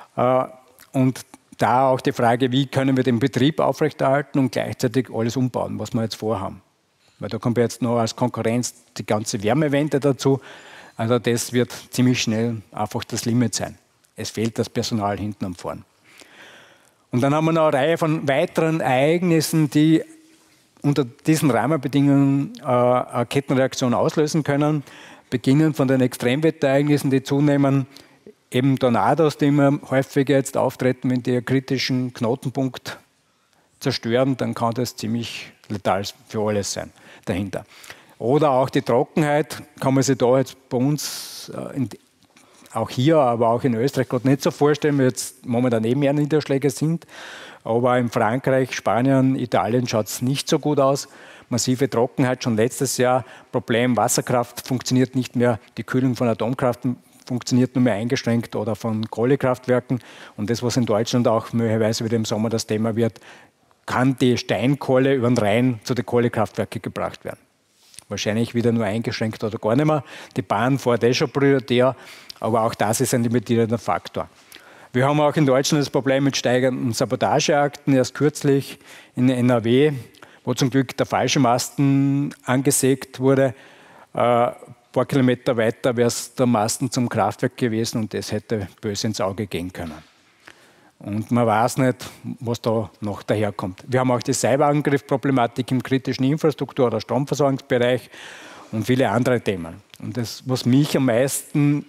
Und da auch die Frage, wie können wir den Betrieb aufrechterhalten und gleichzeitig alles umbauen, was wir jetzt vorhaben. Weil da kommt jetzt noch als Konkurrenz die ganze Wärmewende dazu. Also das wird ziemlich schnell einfach das Limit sein. Es fehlt das Personal hinten am Vorn. Und dann haben wir noch eine Reihe von weiteren Ereignissen, die unter diesen Rahmenbedingungen eine Kettenreaktion auslösen können. Beginnen von den Extremwetterereignissen, die zunehmen, eben Tornados, die immer häufiger jetzt auftreten, wenn die einen kritischen Knotenpunkt zerstören, dann kann das ziemlich letal für alles sein dahinter. Oder auch die Trockenheit, kann man sich da jetzt bei uns auch hier, aber auch in Österreich gerade nicht so vorstellen, weil jetzt momentan mehr Niederschläge sind. Aber in Frankreich, Spanien, Italien schaut es nicht so gut aus. Massive Trockenheit schon letztes Jahr. Problem, Wasserkraft funktioniert nicht mehr. Die Kühlung von Atomkraft funktioniert nur mehr eingeschränkt oder von Kohlekraftwerken. Und das, was in Deutschland auch möglicherweise wieder im Sommer das Thema wird, kann die Steinkohle über den Rhein zu den Kohlekraftwerken gebracht werden. Wahrscheinlich wieder nur eingeschränkt oder gar nicht mehr. Die Bahn fährt schon prioritär, aber auch das ist ein limitierender Faktor. Wir haben auch in Deutschland das Problem mit steigenden Sabotageakten. Erst kürzlich in NRW, wo zum Glück der falsche Masten angesägt wurde. Ein paar Kilometer weiter wäre es der Masten zum Kraftwerk gewesen und das hätte böse ins Auge gehen können. Und man weiß nicht, was da noch daherkommt. Wir haben auch die Cyberangriffsproblematik im kritischen Infrastruktur- oder Stromversorgungsbereich und viele andere Themen. Und das, was mich am meisten,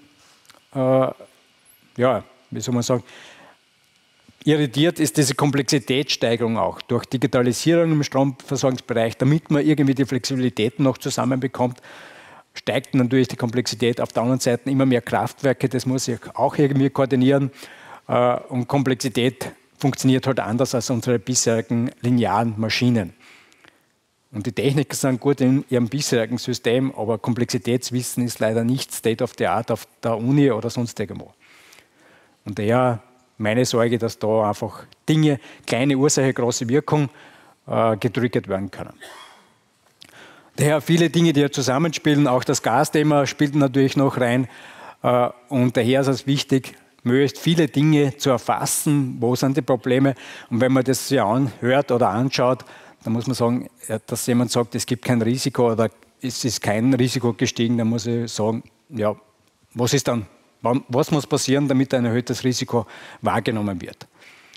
wie soll man sagen, irritiert, ist diese Komplexitätssteigerung auch durch Digitalisierung im Stromversorgungsbereich, damit man irgendwie die Flexibilitäten noch zusammenbekommt, steigt natürlich die Komplexität. Auf der anderen Seite immer mehr Kraftwerke, das muss ich auch irgendwie koordinieren. Und Komplexität funktioniert halt anders als unsere bisherigen linearen Maschinen. Und die Techniker sind gut in ihrem bisherigen System, aber Komplexitätswissen ist leider nicht State of the Art auf der Uni oder sonst irgendwo. Und daher meine Sorge, dass da einfach Dinge, kleine Ursache, große Wirkung, getriggert werden können. Daher viele Dinge, die ja zusammenspielen, auch das Gasthema spielt natürlich noch rein. Und daher ist es wichtig, möglichst viele Dinge zu erfassen, wo sind die Probleme. Und wenn man das sich anhört oder anschaut, dann muss man sagen, dass jemand sagt, es gibt kein Risiko oder es ist kein Risiko gestiegen, dann muss ich sagen, ja, was ist dann? Was muss passieren, damit ein erhöhtes Risiko wahrgenommen wird?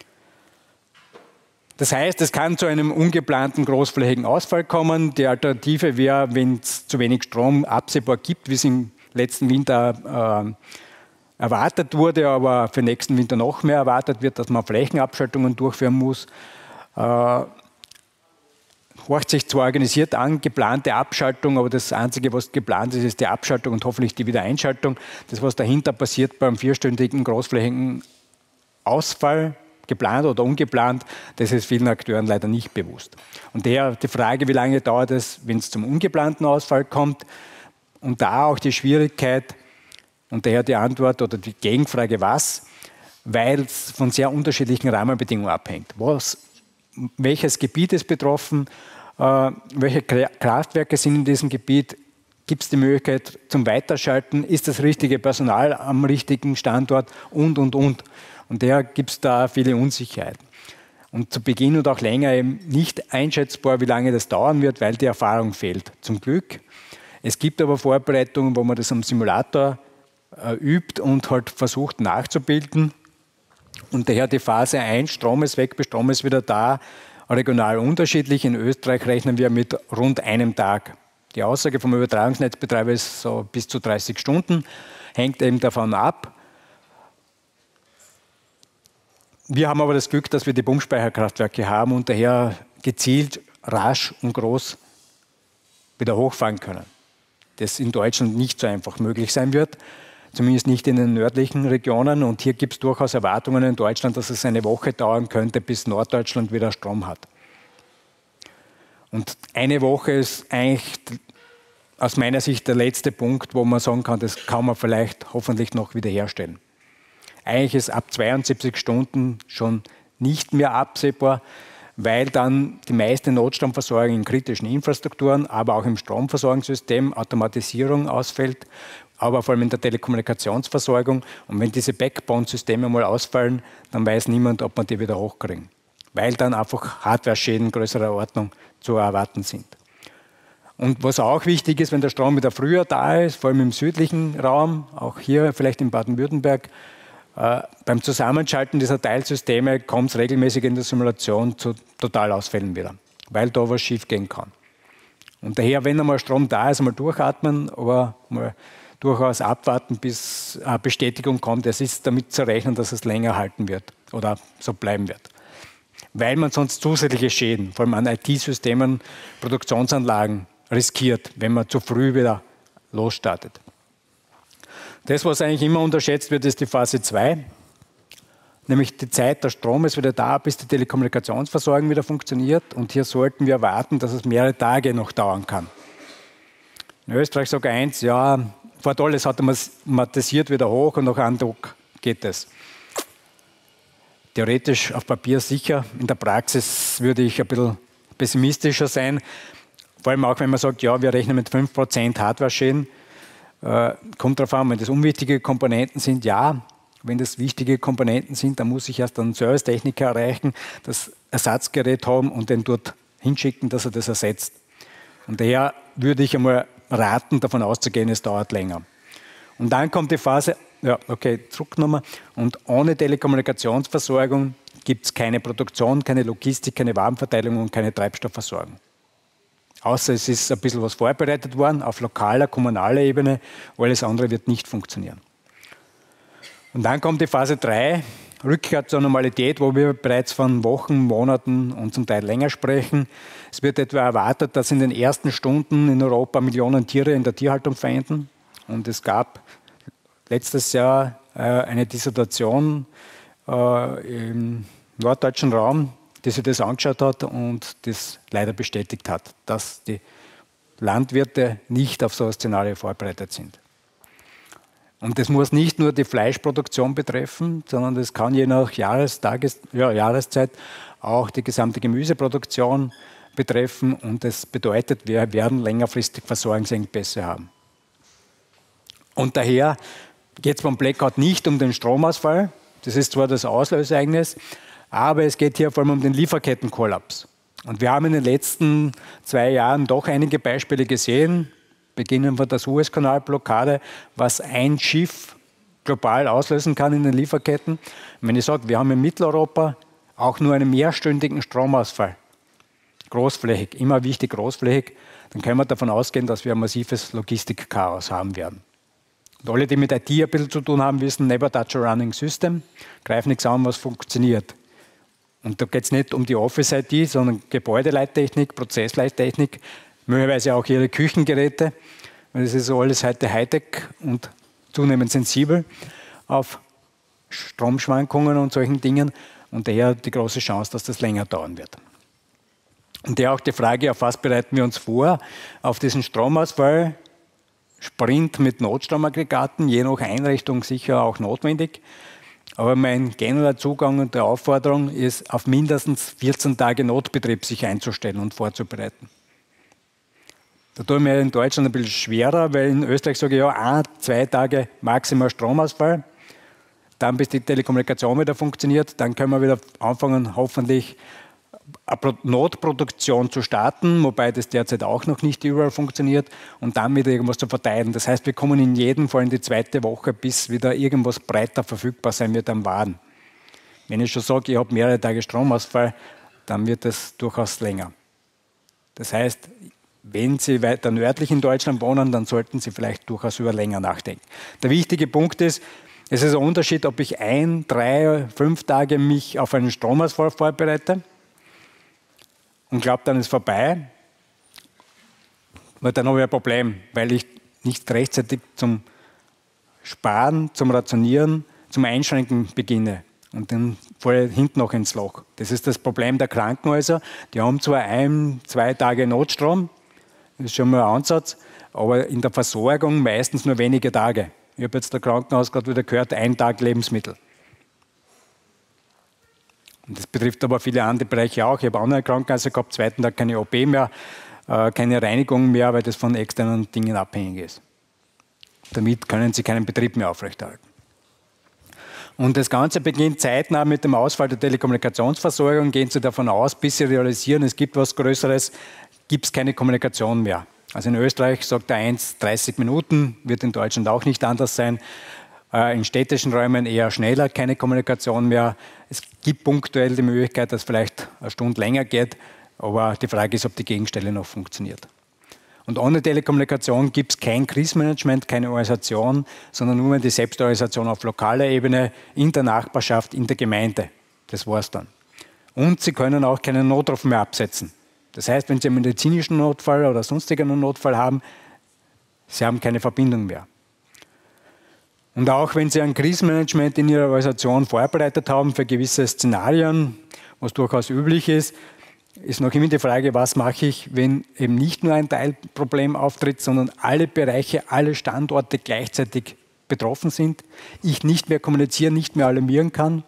Das heißt, es kann zu einem ungeplanten großflächigen Ausfall kommen. Die Alternative wäre, wenn es zu wenig Strom absehbar gibt, wie es im letzten Winter erwartet wurde, aber für den nächsten Winter noch mehr erwartet wird, dass man Flächenabschaltungen durchführen muss. Hört sich zwar organisiert an, geplante Abschaltung, aber das Einzige, was geplant ist, ist die Abschaltung und hoffentlich die Wiedereinschaltung. Das, was dahinter passiert beim vierstündigen großflächigen Ausfall, geplant oder ungeplant, das ist vielen Akteuren leider nicht bewusst. Und daher die Frage, wie lange dauert es, wenn es zum ungeplanten Ausfall kommt? Und da auch die Schwierigkeit, und daher die Antwort oder die Gegenfrage, was? Weil es von sehr unterschiedlichen Rahmenbedingungen abhängt. Welches Gebiet ist betroffen? Welche Kraftwerke sind in diesem Gebiet? Gibt es die Möglichkeit zum Weiterschalten? Ist das richtige Personal am richtigen Standort? Und. Und daher gibt es da viele Unsicherheiten. Und zu Beginn und auch länger eben nicht einschätzbar, wie lange das dauern wird, weil die Erfahrung fehlt. Zum Glück Es gibt aber Vorbereitungen, wo man das am Simulator übt und halt versucht nachzubilden. Und daher die Phase 1, Strom ist weg, Strom ist wieder da, regional unterschiedlich. In Österreich rechnen wir mit rund einem Tag. Die Aussage vom Übertragungsnetzbetreiber ist so bis zu 30 Stunden, hängt eben davon ab. Wir haben aber das Glück, dass wir die Pumpspeicherkraftwerke haben und daher gezielt, rasch und groß wieder hochfahren können. Das in Deutschland nicht so einfach möglich sein wird, zumindest nicht in den nördlichen Regionen. Und hier gibt es durchaus Erwartungen in Deutschland, dass es eine Woche dauern könnte, bis Norddeutschland wieder Strom hat. Und eine Woche ist eigentlich aus meiner Sicht der letzte Punkt, wo man sagen kann, das kann man vielleicht hoffentlich noch wiederherstellen. Eigentlich ist ab 72 Stunden schon nicht mehr absehbar, weil dann die meiste Notstromversorgung in kritischen Infrastrukturen, aber auch im Stromversorgungssystem, Automatisierung ausfällt, aber vor allem in der Telekommunikationsversorgung. Und wenn diese Backbone-Systeme mal ausfallen, dann weiß niemand, ob man die wieder hochkriegen, weil dann einfach Hardware-Schäden größerer Ordnung zu erwarten sind. Und was auch wichtig ist, wenn der Strom wieder früher da ist, vor allem im südlichen Raum, auch hier vielleicht in Baden-Württemberg, beim Zusammenschalten dieser Teilsysteme kommt es regelmäßig in der Simulation zu Totalausfällen wieder, weil da was schief gehen kann. Und daher, wenn einmal Strom da ist, einmal durchatmen, aber mal durchaus abwarten, bis eine Bestätigung kommt. Es ist damit zu rechnen, dass es länger halten wird oder so bleiben wird. Weil man sonst zusätzliche Schäden, vor allem an IT-Systemen, Produktionsanlagen, riskiert, wenn man zu früh wieder losstartet. Das, was eigentlich immer unterschätzt wird, ist die Phase 2, nämlich die Zeit, der Strom ist wieder da, bis die Telekommunikationsversorgung wieder funktioniert. Und hier sollten wir erwarten, dass es mehrere Tage noch dauern kann. In Österreich sogar eins, ja, fährt alles automatisiert wieder hoch und nach einem Tag geht es. Theoretisch auf Papier sicher, in der Praxis würde ich ein bisschen pessimistischer sein. Vor allem auch, wenn man sagt, ja, wir rechnen mit 5% Hardware-Schäden. Kommt darauf an, wenn das unwichtige Komponenten sind, ja. Wenn das wichtige Komponenten sind, dann muss ich erst einen Servicetechniker erreichen, das Ersatzgerät haben und den dort hinschicken, dass er das ersetzt. Und daher würde ich einmal raten, davon auszugehen, es dauert länger. Und dann kommt die Phase, ja, okay, zurück nochmal. Und ohne Telekommunikationsversorgung gibt es keine Produktion, keine Logistik, keine Warenverteilung und keine Treibstoffversorgung. Außer es ist ein bisschen was vorbereitet worden auf lokaler, kommunaler Ebene, alles andere wird nicht funktionieren. Und dann kommt die Phase 3, Rückkehr zur Normalität, wo wir bereits von Wochen, Monaten und zum Teil länger sprechen. Es wird etwa erwartet, dass in den ersten Stunden in Europa Millionen Tiere in der Tierhaltung verenden. Und es gab letztes Jahr eine Dissertation im norddeutschen Raum, die sich das angeschaut hat und das leider bestätigt hat, dass die Landwirte nicht auf so ein Szenario vorbereitet sind. Und das muss nicht nur die Fleischproduktion betreffen, sondern das kann je nach Jahreszeit auch die gesamte Gemüseproduktion betreffen. Und das bedeutet, wir werden längerfristig Versorgungsengpässe haben. Und daher geht es beim Blackout nicht um den Stromausfall. Das ist zwar das Auslöseereignis, aber es geht hier vor allem um den Lieferkettenkollaps. Und wir haben in den letzten 2 Jahren doch einige Beispiele gesehen, beginnen von der Suezkanalblockade, was ein Schiff global auslösen kann in den Lieferketten. Und wenn ich sage, wir haben in Mitteleuropa auch nur einen mehrstündigen Stromausfall, großflächig, immer wichtig großflächig, dann können wir davon ausgehen, dass wir ein massives Logistikchaos haben werden. Und alle, die mit IT ein bisschen zu tun haben, wissen, never touch a running system, greif nichts an, was funktioniert. Und da geht es nicht um die Office-IT, sondern Gebäudeleittechnik, Prozessleittechnik, möglicherweise auch ihre Küchengeräte. Das ist alles heute Hightech und zunehmend sensibel auf Stromschwankungen und solchen Dingen. Und daher die große Chance, dass das länger dauern wird. Und daher auch die Frage, auf was bereiten wir uns vor? Auf diesen Stromausfall, Sprint mit Notstromaggregaten, je nach Einrichtung sicher auch notwendig. Aber mein genereller Zugang und der Aufforderung ist, auf mindestens 14 Tage Notbetrieb sich einzustellen und vorzubereiten. Da tue ich mir in Deutschland ein bisschen schwerer, weil in Österreich sage ich ja, 2 Tage maximal Stromausfall. Dann, bis die Telekommunikation wieder funktioniert, dann können wir wieder anfangen, hoffentlich eine Notproduktion zu starten, wobei das derzeit auch noch nicht überall funktioniert, und dann wieder irgendwas zu verteilen. Das heißt, wir kommen in jedem Fall in die zweite Woche, bis wieder irgendwas breiter verfügbar sein wird am Waren. Wenn ich schon sage, ich habe mehrere Tage Stromausfall, dann wird das durchaus länger. Das heißt, wenn Sie weiter nördlich in Deutschland wohnen, dann sollten Sie vielleicht durchaus über länger nachdenken. Der wichtige Punkt ist, es ist ein Unterschied, ob ich 1, 3, 5 Tage mich auf einen Stromausfall vorbereite und glaube, dann ist vorbei, weil dann habe ich ein Problem, weil ich nicht rechtzeitig zum Sparen, zum Rationieren, zum Einschränken beginne. Und dann falle ich hinten noch ins Loch. Das ist das Problem der Krankenhäuser. Die haben zwar 1, 2 Tage Notstrom, das ist schon mal ein Ansatz, aber in der Versorgung meistens nur wenige Tage. Ich habe jetzt der Krankenhaus gerade wieder gehört, 1 Tag Lebensmittel. Und das betrifft aber viele andere Bereiche auch. Ich habe andere Krankenhäuser gehabt, 2. Tag keine OP mehr, keine Reinigung mehr, weil das von externen Dingen abhängig ist. Damit können Sie keinen Betrieb mehr aufrechterhalten. Und das Ganze beginnt zeitnah mit dem Ausfall der Telekommunikationsversorgung. Gehen Sie davon aus, bis Sie realisieren, es gibt was Größeres, gibt es keine Kommunikation mehr. Also in Österreich sagt der 1, 30 Minuten, wird in Deutschland auch nicht anders sein. In städtischen Räumen eher schneller, keine Kommunikation mehr. Es gibt punktuell die Möglichkeit, dass es vielleicht eine Stunde länger geht, aber die Frage ist, ob die Gegenstelle noch funktioniert. Und ohne Telekommunikation gibt es kein Krisenmanagement, keine Organisation, sondern nur die Selbstorganisation auf lokaler Ebene, in der Nachbarschaft, in der Gemeinde. Das war's dann. Und Sie können auch keinen Notruf mehr absetzen. Das heißt, wenn Sie einen medizinischen Notfall oder sonstigen Notfall haben, Sie haben keine Verbindung mehr. Und auch wenn Sie ein Krisenmanagement in Ihrer Organisation vorbereitet haben für gewisse Szenarien, was durchaus üblich ist noch immer die Frage, was mache ich, wenn eben nicht nur ein Teilproblem auftritt, sondern alle Bereiche, alle Standorte gleichzeitig betroffen sind, ich nicht mehr kommunizieren, nicht mehr alarmieren kann.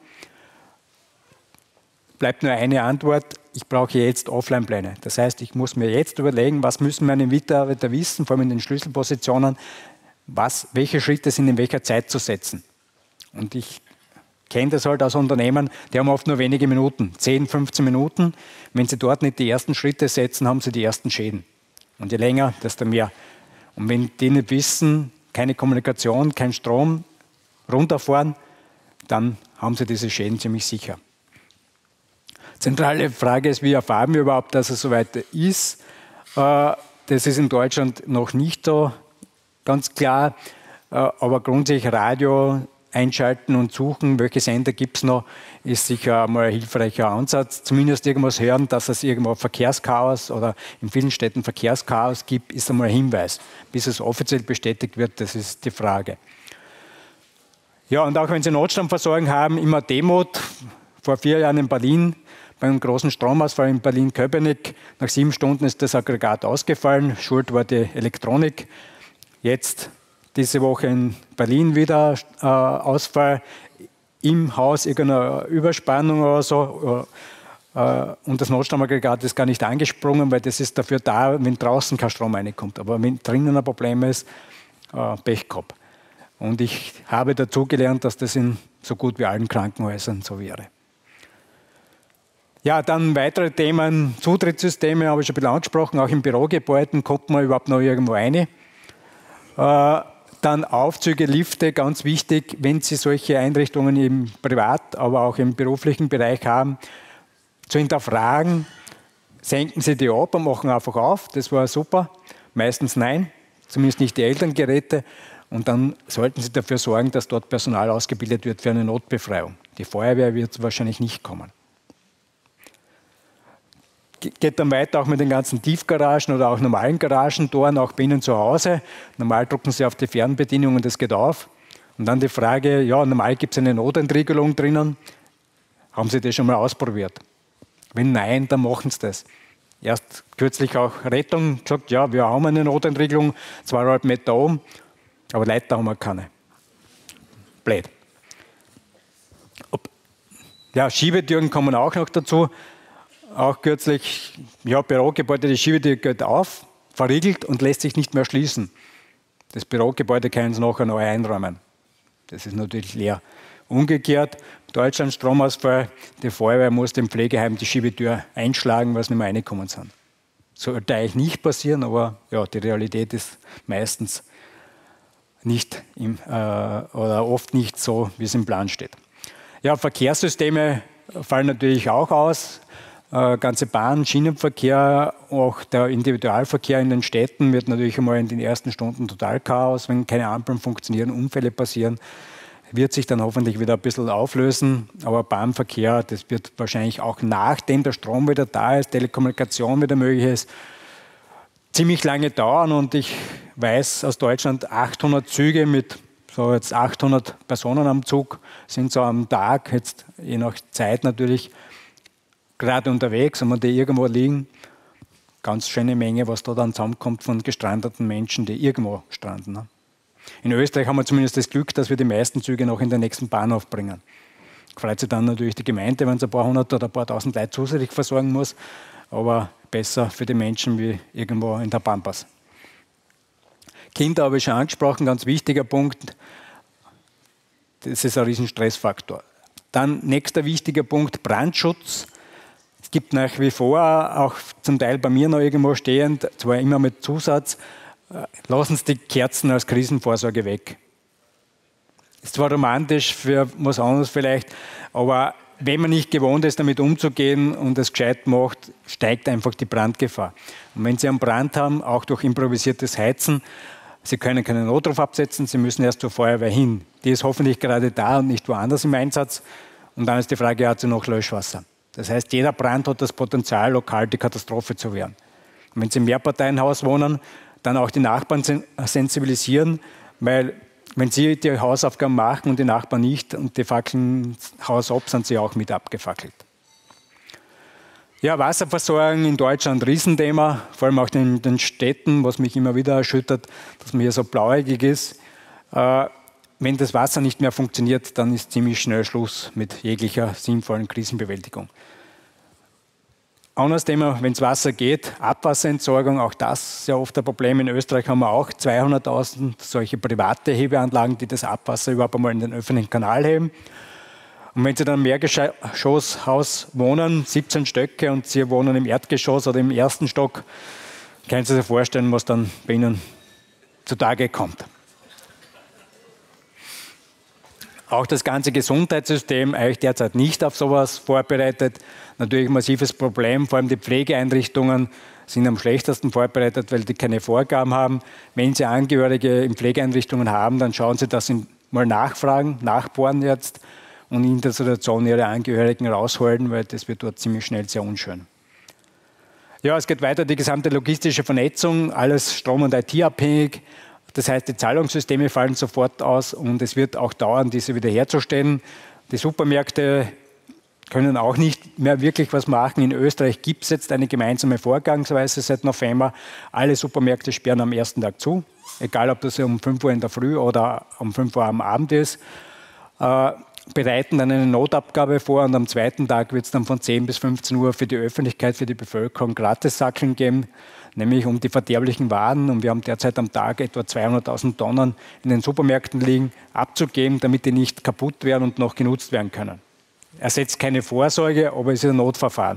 Bleibt nur eine Antwort, ich brauche jetzt Offline-Pläne. Das heißt, ich muss mir jetzt überlegen, was müssen meine Mitarbeiter wissen, vor allem in den Schlüsselpositionen, welche Schritte sind in welcher Zeit zu setzen. Und ich kenne das halt aus Unternehmen, die haben oft nur wenige Minuten, 10, 15 Minuten. Wenn sie dort nicht die ersten Schritte setzen, haben sie die ersten Schäden. Und je länger, desto mehr. Und wenn die nicht wissen, keine Kommunikation, kein Strom, runterfahren, dann haben sie diese Schäden ziemlich sicher. Zentrale Frage ist, wie erfahren wir überhaupt, dass es soweit ist. Das ist in Deutschland noch nicht so ganz klar, aber grundsätzlich Radio einschalten und suchen, welche Sender gibt es noch, ist sicher einmal ein hilfreicher Ansatz. Zumindest irgendwas hören, dass es irgendwo Verkehrschaos oder in vielen Städten Verkehrschaos gibt, ist einmal ein Hinweis. Bis es offiziell bestätigt wird, das ist die Frage. Ja, und auch wenn Sie Notstromversorgung haben, immer Demut. Vor 4 Jahren in Berlin, beim großen Stromausfall in Berlin-Köpenick, nach 7 Stunden ist das Aggregat ausgefallen, schuld war die Elektronik. Jetzt diese Woche in Berlin wieder Ausfall, im Haus irgendeine Überspannung oder so. Und das Notstromaggregat ist gar nicht angesprungen, weil das ist dafür da, wenn draußen kein Strom reinkommt. Aber wenn drinnen ein Problem ist, Pech gehabt. Und ich habe dazugelernt, dass das in so gut wie allen Krankenhäusern so wäre. Ja, dann weitere Themen, Zutrittssysteme habe ich schon ein bisschen angesprochen, auch in Bürogebäuden kommt man überhaupt noch irgendwo rein. Dann Aufzüge, Lifte, ganz wichtig, wenn Sie solche Einrichtungen im Privat-, aber auch im beruflichen Bereich haben, zu hinterfragen, senken Sie die ab und machen einfach auf, das war super. Meistens nein, zumindest nicht die Elterngeräte. Und dann sollten Sie dafür sorgen, dass dort Personal ausgebildet wird für eine Notbefreiung. Die Feuerwehr wird wahrscheinlich nicht kommen. Geht dann weiter auch mit den ganzen Tiefgaragen oder auch normalen Garagentoren, auch bei Ihnen zu Hause. Normal drücken Sie auf die Fernbedienung und das geht auf. Und dann die Frage, ja, normal gibt es eine Notentriegelung drinnen. Haben Sie das schon mal ausprobiert? Wenn nein, dann machen Sie das. Erst kürzlich auch Rettung gesagt, ja, wir haben eine Notentriegelung, 2,5 Meter oben, aber Leiter haben wir keine. Blöd. Ja, Schiebetüren kommen auch noch dazu. Auch kürzlich, ja, Bürogebäude, die Schiebetür geht auf, verriegelt und lässt sich nicht mehr schließen. Das Bürogebäude können Sie nachher neu einräumen. Das ist natürlich leer. Umgekehrt, Deutschland Stromausfall, die Feuerwehr muss im Pflegeheim die Schiebetür einschlagen, weil sie nicht mehr reingekommen sind. Sollte eigentlich nicht passieren, aber ja, die Realität ist meistens nicht oder oft nicht so, wie es im Plan steht. Ja, Verkehrssysteme fallen natürlich auch aus. Ganze Bahn-, Schienenverkehr, auch der Individualverkehr in den Städten wird natürlich einmal in den ersten Stunden total Chaos, wenn keine Ampeln funktionieren, Unfälle passieren. Wird sich dann hoffentlich wieder ein bisschen auflösen, aber Bahnverkehr, das wird wahrscheinlich auch nachdem der Strom wieder da ist, Telekommunikation wieder möglich ist, ziemlich lange dauern. Und ich weiß aus Deutschland, 800 Züge mit so jetzt 800 Personen am Zug sind so am Tag, jetzt je nach Zeit natürlich, gerade unterwegs, wenn wir die irgendwo liegen. Ganz schöne Menge, was da dann zusammenkommt von gestrandeten Menschen, die irgendwo stranden. Ne? In Österreich haben wir zumindest das Glück, dass wir die meisten Züge noch in den nächsten Bahnhof bringen. Freut sich dann natürlich die Gemeinde, wenn es ein paar hundert oder ein paar tausend Leute zusätzlich versorgen muss, aber besser für die Menschen wie irgendwo in der Pampas. Kinder habe ich schon angesprochen, ganz wichtiger Punkt. Das ist ein riesen Stressfaktor. Dann nächster wichtiger Punkt, Brandschutz. Es gibt nach wie vor, auch zum Teil bei mir noch irgendwo stehend, zwar immer mit Zusatz, lassen Sie die Kerzen als Krisenvorsorge weg. Ist zwar romantisch für was anderes vielleicht, aber wenn man nicht gewohnt ist, damit umzugehen und es gescheit macht, steigt einfach die Brandgefahr. Und wenn Sie einen Brand haben, auch durch improvisiertes Heizen, Sie können keinen Notruf absetzen, Sie müssen erst zur Feuerwehr hin. Die ist hoffentlich gerade da und nicht woanders im Einsatz. Und dann ist die Frage, hat sie noch Löschwasser? Das heißt, jeder Brand hat das Potenzial, lokal die Katastrophe zu werden. Und wenn Sie im Mehrparteienhaus wohnen, dann auch die Nachbarn sensibilisieren, weil wenn Sie die Hausaufgaben machen und die Nachbarn nicht und die fackeln das Haus ab, sind sie auch mit abgefackelt. Ja, Wasserversorgung in Deutschland, Riesenthema, vor allem auch in den Städten, was mich immer wieder erschüttert, dass man hier so blauäugig ist. Wenn das Wasser nicht mehr funktioniert, dann ist ziemlich schnell Schluss mit jeglicher sinnvollen Krisenbewältigung. Anderes Thema, wenn es Wasser geht, Abwasserentsorgung, auch das ist ja oft ein Problem. In Österreich haben wir auch 200.000 solche private Hebeanlagen, die das Abwasser überhaupt einmal in den öffentlichen Kanal heben. Und wenn Sie dann im Mehrgeschosshaus wohnen, 17 Stöcke, und Sie wohnen im Erdgeschoss oder im ersten Stock, können Sie sich vorstellen, was dann bei Ihnen zutage kommt. Auch das ganze Gesundheitssystem eigentlich derzeit nicht auf sowas vorbereitet. Natürlich ein massives Problem, vor allem die Pflegeeinrichtungen sind am schlechtesten vorbereitet, weil die keine Vorgaben haben. Wenn Sie Angehörige in Pflegeeinrichtungen haben, dann schauen Sie, dass Sie mal nachfragen, nachbohren jetzt und in der Situation Ihre Angehörigen rausholen, weil das wird dort ziemlich schnell sehr unschön. Ja, es geht weiter, die gesamte logistische Vernetzung, alles Strom- und IT-abhängig. Das heißt, die Zahlungssysteme fallen sofort aus und es wird auch dauern, diese wiederherzustellen. Die Supermärkte können auch nicht mehr wirklich was machen. In Österreich gibt es jetzt eine gemeinsame Vorgangsweise seit November. Alle Supermärkte sperren am ersten Tag zu, egal ob das um 5 Uhr in der Früh oder um 5 Uhr am Abend ist. Bereiten dann eine Notabgabe vor und am zweiten Tag wird es dann von 10 bis 15 Uhr für die Öffentlichkeit, für die Bevölkerung Gratissackeln geben, nämlich um die verderblichen Waren, und wir haben derzeit am Tag etwa 200.000 Tonnen in den Supermärkten liegen, abzugeben, damit die nicht kaputt werden und noch genutzt werden können. Ersetzt keine Vorsorge, aber es ist ein Notverfahren.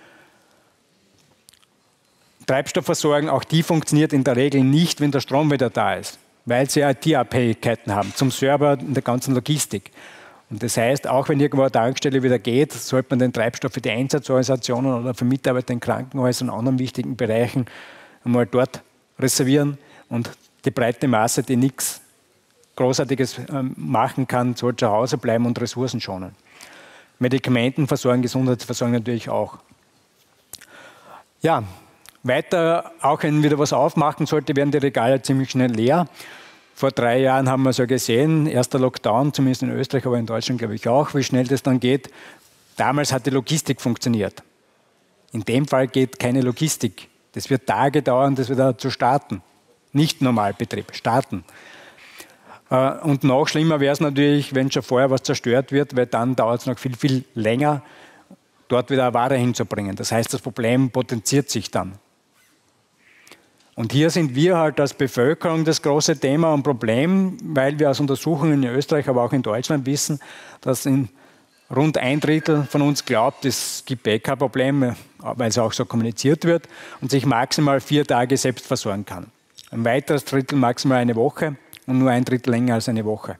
Treibstoffversorgung, auch die funktioniert in der Regel nicht, wenn der Strom wieder da ist, weil sie IT-Abhängigkeiten haben zum Server in der ganzen Logistik. Und das heißt, auch wenn irgendwo eine Tankstelle wieder geht, sollte man den Treibstoff für die Einsatzorganisationen oder für Mitarbeiter in Krankenhäusern und anderen wichtigen Bereichen einmal dort reservieren. Und die breite Masse, die nichts Großartiges machen kann, soll zu Hause bleiben und Ressourcen schonen. Medikamentenversorgung, Gesundheitsversorgung natürlich auch. Ja, weiter, auch wenn wieder was aufmachen sollte, werden die Regale ziemlich schnell leer. Vor 3 Jahren haben wir es ja gesehen, erster Lockdown, zumindest in Österreich, aber in Deutschland glaube ich auch, wie schnell das dann geht. Damals hat die Logistik funktioniert. In dem Fall geht keine Logistik. Das wird Tage dauern, das wieder zu starten. Nicht Normalbetrieb, starten. Und noch schlimmer wäre es natürlich, wenn schon vorher was zerstört wird, weil dann dauert es noch viel, viel länger, dort wieder eine Ware hinzubringen. Das heißt, das Problem potenziert sich dann. Und hier sind wir halt als Bevölkerung das große Thema und Problem, weil wir aus Untersuchungen in Österreich, aber auch in Deutschland wissen, dass in rund 1/3 von uns glaubt, es gibt kein Problem, weil es auch so kommuniziert wird und sich maximal 4 Tage selbst versorgen kann. Ein weiteres Drittel maximal eine Woche und nur 1/3 länger als eine Woche.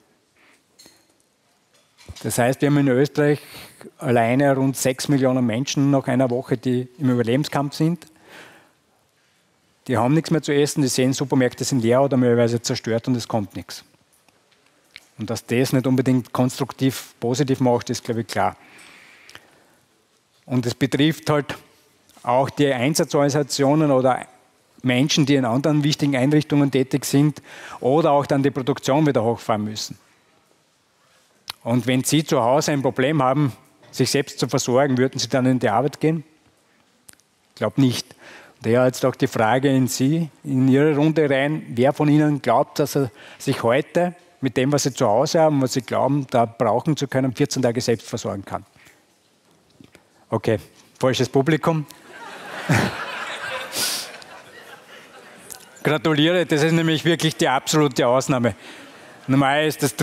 Das heißt, wir haben in Österreich alleine rund 6 Millionen Menschen nach einer Woche, die im Überlebenskampf sind. Die haben nichts mehr zu essen, die sehen, Supermärkte sind leer oder möglicherweise zerstört und es kommt nichts. Und dass das nicht unbedingt konstruktiv positiv macht, ist, glaube ich, klar. Und es betrifft halt auch die Einsatzorganisationen oder Menschen, die in anderen wichtigen Einrichtungen tätig sind oder auch dann die Produktion wieder hochfahren müssen. Und wenn Sie zu Hause ein Problem haben, sich selbst zu versorgen, würden Sie dann in die Arbeit gehen? Ich glaube nicht. Daher jetzt auch die Frage in Sie, in Ihre Runde rein, wer von Ihnen glaubt, dass er sich heute mit dem, was Sie zu Hause haben, was Sie glauben, da brauchen zu können, 14 Tage selbst versorgen kann? Okay, falsches Publikum. Gratuliere, das ist nämlich wirklich die absolute Ausnahme. Normal ist das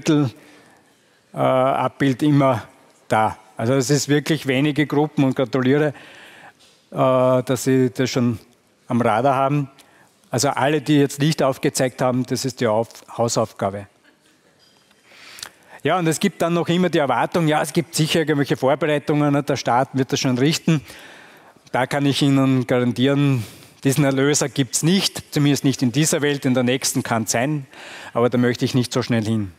Abbild immer da. Also es ist wirklich wenige Gruppen und gratuliere, dass Sie das schon am Radar haben. Also alle, die jetzt nicht aufgezeigt haben, das ist die Hausaufgabe. Ja, und es gibt dann noch immer die Erwartung, ja, es gibt sicher irgendwelche Vorbereitungen, der Staat wird das schon richten. Da kann ich Ihnen garantieren, diesen Erlöser gibt es nicht, zumindest nicht in dieser Welt, in der nächsten kann es sein, aber da möchte ich nicht so schnell hin.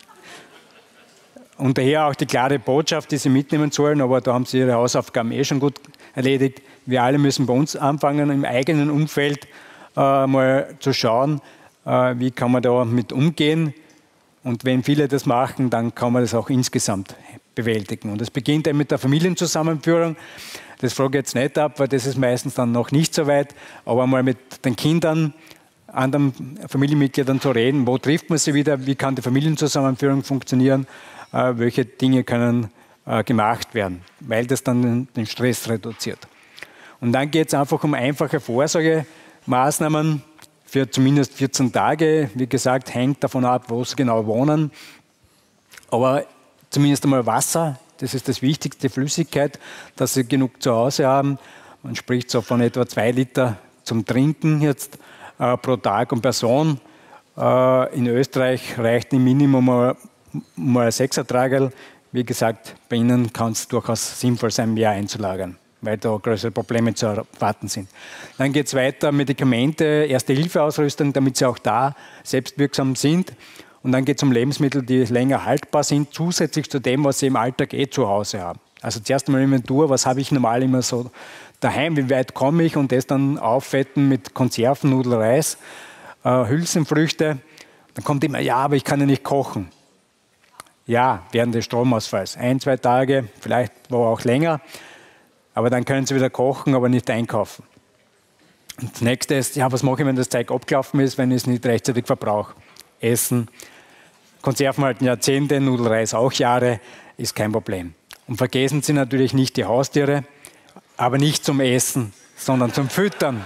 Und daher auch die klare Botschaft, die Sie mitnehmen sollen, aber da haben Sie Ihre Hausaufgaben schon gut erledigt. Wir alle müssen bei uns anfangen, im eigenen Umfeld mal zu schauen, wie kann man da mit umgehen. Und wenn viele das machen, dann kann man das auch insgesamt bewältigen. Und das beginnt dann mit der Familienzusammenführung. Das frage ich jetzt nicht ab, weil das ist meistens dann noch nicht so weit. Aber mal mit den Kindern, anderen Familienmitgliedern zu reden, wo trifft man sie wieder, wie kann die Familienzusammenführung funktionieren, welche Dinge können gemacht werden, weil das dann den Stress reduziert. Und dann geht es einfach um einfache Vorsorgemaßnahmen für zumindest 14 Tage. Wie gesagt, hängt davon ab, wo sie genau wohnen. Aber zumindest einmal Wasser, das ist das Wichtigste, Flüssigkeit, dass sie genug zu Hause haben. Man spricht so von etwa 2 Liter zum Trinken jetzt pro Tag und Person. In Österreich reicht im Minimum mal ein 6er-Tragerl. Wie gesagt, bei Ihnen kann es durchaus sinnvoll sein, mehr einzulagern, weil da größere Probleme zu erwarten sind. Dann geht es weiter, Medikamente, Erste-Hilfe-Ausrüstung, damit sie auch da selbstwirksam sind. Und dann geht es um Lebensmittel, die länger haltbar sind, zusätzlich zu dem, was sie im Alltag zu Hause haben. Also zuerst einmal Inventur, was habe ich normal immer so daheim, wie weit komme ich, und das dann auffetten mit Konserven, Nudeln, Reis, Hülsenfrüchte. Dann kommt immer, ja, aber ich kann ja nicht kochen. Ja, während des Stromausfalls. 1, 2 Tage, vielleicht auch länger. Aber dann können Sie wieder kochen, aber nicht einkaufen. Und das nächste ist, ja, was mache ich, wenn das Zeug abgelaufen ist, wenn ich es nicht rechtzeitig verbrauche? Essen. Konserven halten Jahrzehnte, Nudelreis auch Jahre, ist kein Problem. Und vergessen Sie natürlich nicht die Haustiere, aber nicht zum Essen, sondern zum Füttern.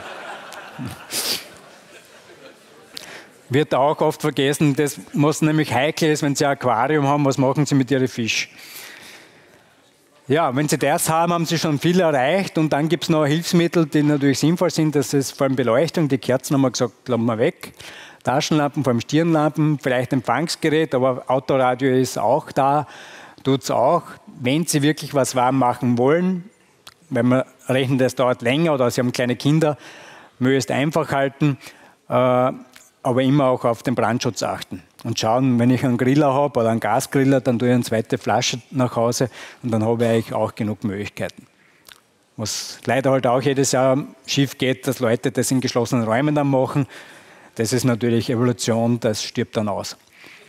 Wird auch oft vergessen, das was nämlich heikel ist, wenn Sie ein Aquarium haben, was machen Sie mit Ihren Fischen? Ja, wenn Sie das haben, haben Sie schon viel erreicht, und dann gibt es noch Hilfsmittel, die natürlich sinnvoll sind. Das ist vor allem Beleuchtung, die Kerzen haben wir gesagt, lassen wir weg. Taschenlampen, vor allem Stirnlampen, vielleicht Empfangsgerät, aber Autoradio ist auch da, tut es auch. Wenn Sie wirklich was warm machen wollen, wenn man rechnet, das dauert länger oder Sie haben kleine Kinder, möglichst einfach halten, aber immer auch auf den Brandschutz achten. Und schauen, wenn ich einen Griller habe oder einen Gasgriller, dann tue ich eine zweite Flasche nach Hause und dann habe ich eigentlich auch genug Möglichkeiten. Was leider halt auch jedes Jahr schief geht, dass Leute das in geschlossenen Räumen dann machen. Das ist natürlich Evolution, das stirbt dann aus.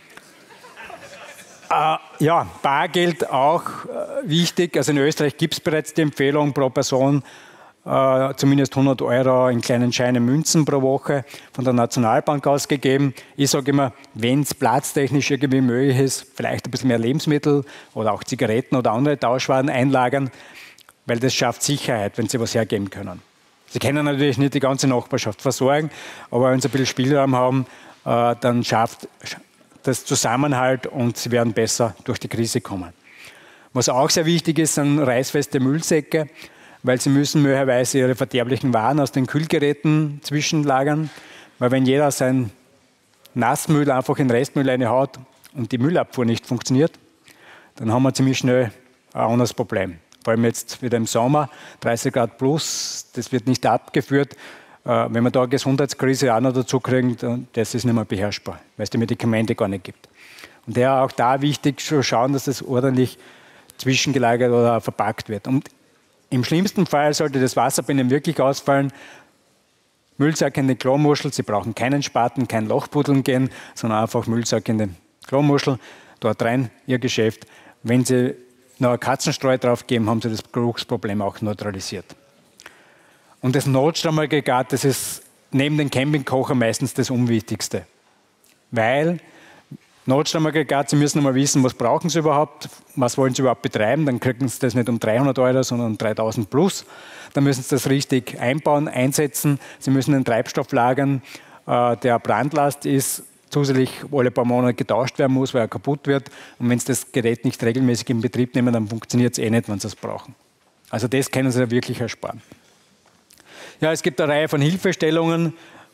Ja, Bargeld auch wichtig. Also in Österreich gibt es bereits die Empfehlung pro Person, zumindest 100 € in kleinen Scheinen Münzen pro Woche von der Nationalbank ausgegeben. Ich sage immer, wenn es platztechnisch irgendwie möglich ist, vielleicht ein bisschen mehr Lebensmittel oder auch Zigaretten oder andere Tauschwaren einlagern, weil das schafft Sicherheit, wenn Sie was hergeben können. Sie können natürlich nicht die ganze Nachbarschaft versorgen, aber wenn Sie ein bisschen Spielraum haben, dann schafft das Zusammenhalt und Sie werden besser durch die Krise kommen. Was auch sehr wichtig ist, sind reißfeste Müllsäcke, weil Sie müssen möglicherweise Ihre verderblichen Waren aus den Kühlgeräten zwischenlagern, weil wenn jeder seinen Nassmüll einfach in Restmüll reinhaut und die Müllabfuhr nicht funktioniert, dann haben wir ziemlich schnell ein anderes Problem. Vor allem jetzt wieder im Sommer, 30 Grad plus, das wird nicht abgeführt. Wenn wir da eine Gesundheitskrise auch noch dazu kriegen, dann das ist nicht mehr beherrschbar, weil es die Medikamente gar nicht gibt. Und daher auch da wichtig zu schauen, dass das ordentlich zwischengelagert oder verpackt wird. Und im schlimmsten Fall sollte das Wasser bei Ihnen wirklich ausfallen. Müllsack in den Klomuschel, Sie brauchen keinen Spaten, kein Lochbuddeln gehen, sondern einfach Müllsack in den Klomuschel, dort rein, Ihr Geschäft. Wenn Sie noch eine Katzenstreu drauf geben, haben Sie das Geruchsproblem auch neutralisiert. Und das Notstromaggregat, das ist neben dem Campingkocher meistens das Unwichtigste. Weil Notstromaggregat, Sie müssen einmal wissen, was brauchen Sie überhaupt, was wollen Sie überhaupt betreiben, dann kriegen Sie das nicht um 300 €, sondern um 3.000 plus. Dann müssen Sie das richtig einbauen, einsetzen. Sie müssen den Treibstoff lagern, der Brandlast ist, zusätzlich alle paar Monate getauscht werden muss, weil er kaputt wird. Und wenn Sie das Gerät nicht regelmäßig in Betrieb nehmen, dann funktioniert es eh nicht, wenn Sie es brauchen. Also das können Sie ja wirklich ersparen. Ja, es gibt eine Reihe von Hilfestellungen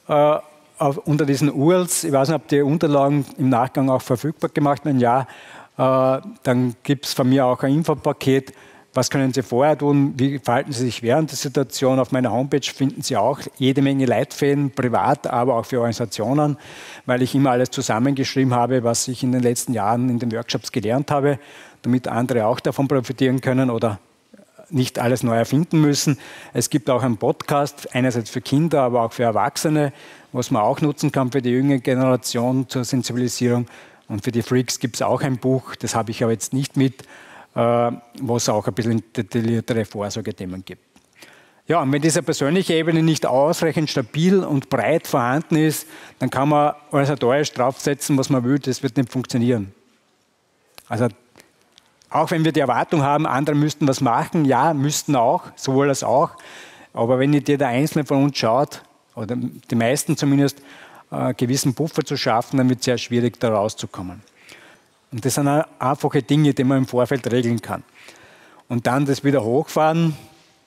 unter diesen URLs. Ich weiß nicht, ob die Unterlagen im Nachgang auch verfügbar gemacht werden. Ja, dann gibt es von mir auch ein Infopaket. Was können Sie vorher tun? Wie verhalten Sie sich während der Situation? Auf meiner Homepage finden Sie auch jede Menge Leitfäden, privat, aber auch für Organisationen, weil ich immer alles zusammengeschrieben habe, was ich in den letzten Jahren in den Workshops gelernt habe, damit andere auch davon profitieren können oder nicht alles neu erfinden müssen. Es gibt auch einen Podcast, einerseits für Kinder, aber auch für Erwachsene, was man auch nutzen kann für die jüngere Generation zur Sensibilisierung. Und für die Freaks gibt es auch ein Buch, das habe ich aber jetzt nicht mit, was auch ein bisschen detailliertere Vorsorgethemen gibt. Ja, und wenn diese persönliche Ebene nicht ausreichend stabil und breit vorhanden ist, dann kann man organisatorisch draufsetzen, was man will, das wird nicht funktionieren. Also auch wenn wir die Erwartung haben, andere müssten was machen, ja, müssten auch, sowohl als auch. Aber wenn nicht jeder Einzelne von uns schaut, oder die meisten zumindest, einen gewissen Puffer zu schaffen, dann wird es sehr schwierig, da rauszukommen. Und das sind einfache Dinge, die man im Vorfeld regeln kann. Und dann das wieder hochfahren,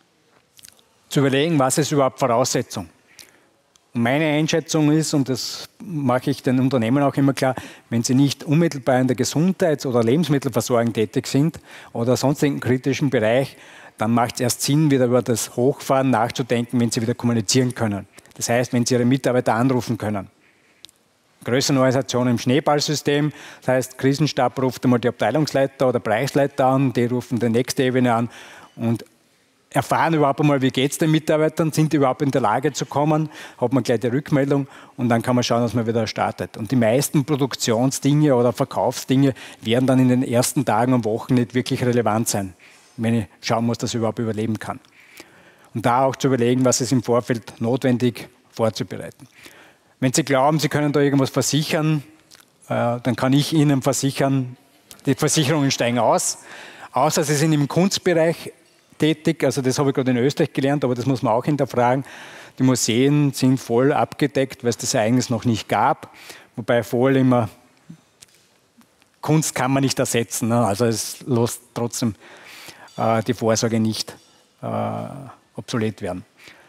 zu überlegen, was ist überhaupt Voraussetzung. Und meine Einschätzung ist, und das mache ich den Unternehmen auch immer klar, wenn sie nicht unmittelbar in der Gesundheits- oder Lebensmittelversorgung tätig sind oder sonst in einem kritischen Bereich, dann macht es erst Sinn, wieder über das Hochfahren nachzudenken, wenn sie wieder kommunizieren können. Das heißt, wenn sie ihre Mitarbeiter anrufen können. Größere Organisationen im Schneeballsystem, das heißt, Krisenstab ruft einmal die Abteilungsleiter oder Bereichsleiter an, die rufen die nächste Ebene an und erfahren überhaupt einmal, wie geht es den Mitarbeitern, sind die überhaupt in der Lage zu kommen, hat man gleich die Rückmeldung und dann kann man schauen, dass man wieder startet. Und die meisten Produktionsdinge oder Verkaufsdinge werden dann in den ersten Tagen und Wochen nicht wirklich relevant sein, wenn ich schauen muss, dass ich überhaupt überleben kann. Und da auch zu überlegen, was ist im Vorfeld notwendig vorzubereiten. Wenn Sie glauben, Sie können da irgendwas versichern, dann kann ich Ihnen versichern, die Versicherungen steigen aus, außer Sie sind im Kunstbereich tätig, also das habe ich gerade in Österreich gelernt, aber das muss man auch hinterfragen. Die Museen sind voll abgedeckt, weil es das eigentlich noch nicht gab, wobei voll immer Kunst kann man nicht ersetzen, ne? Also es lässt trotzdem die Vorsorge nicht obsolet werden.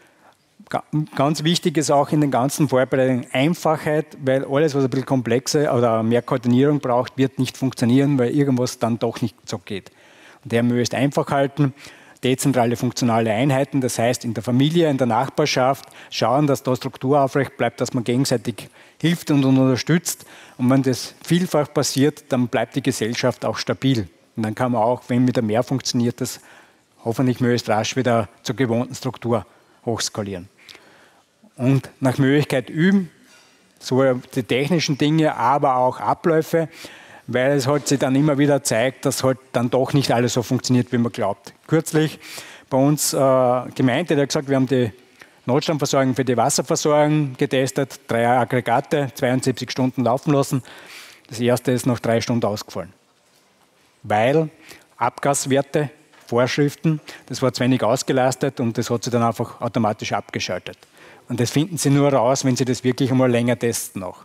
Ganz wichtig ist auch in den ganzen Vorbereitungen Einfachheit, weil alles, was ein bisschen komplexer oder mehr Koordinierung braucht, wird nicht funktionieren, weil irgendwas dann doch nicht so geht. Und der möchte einfach halten. Dezentrale funktionale Einheiten, das heißt in der Familie, in der Nachbarschaft, schauen, dass da Struktur aufrecht bleibt, dass man gegenseitig hilft und unterstützt. Und wenn das vielfach passiert, dann bleibt die Gesellschaft auch stabil. Und dann kann man auch, wenn wieder mehr funktioniert, das hoffentlich möglichst rasch wieder zur gewohnten Struktur hochskalieren. Und nach Möglichkeit üben, sowohl die technischen Dinge, aber auch Abläufe, weil es halt sich dann immer wieder zeigt, dass halt dann doch nicht alles so funktioniert, wie man glaubt. Kürzlich bei uns Gemeinde, der hat gesagt, wir haben die Notstromversorgung für die Wasserversorgung getestet, 3 Aggregate, 72 Stunden laufen lassen. Das erste ist nach 3 Stunden ausgefallen. Weil Abgaswerte Vorschriften. Das war zu wenig ausgelastet und das hat sie dann einfach automatisch abgeschaltet. Und das finden Sie nur raus, wenn Sie das wirklich einmal länger testen auch.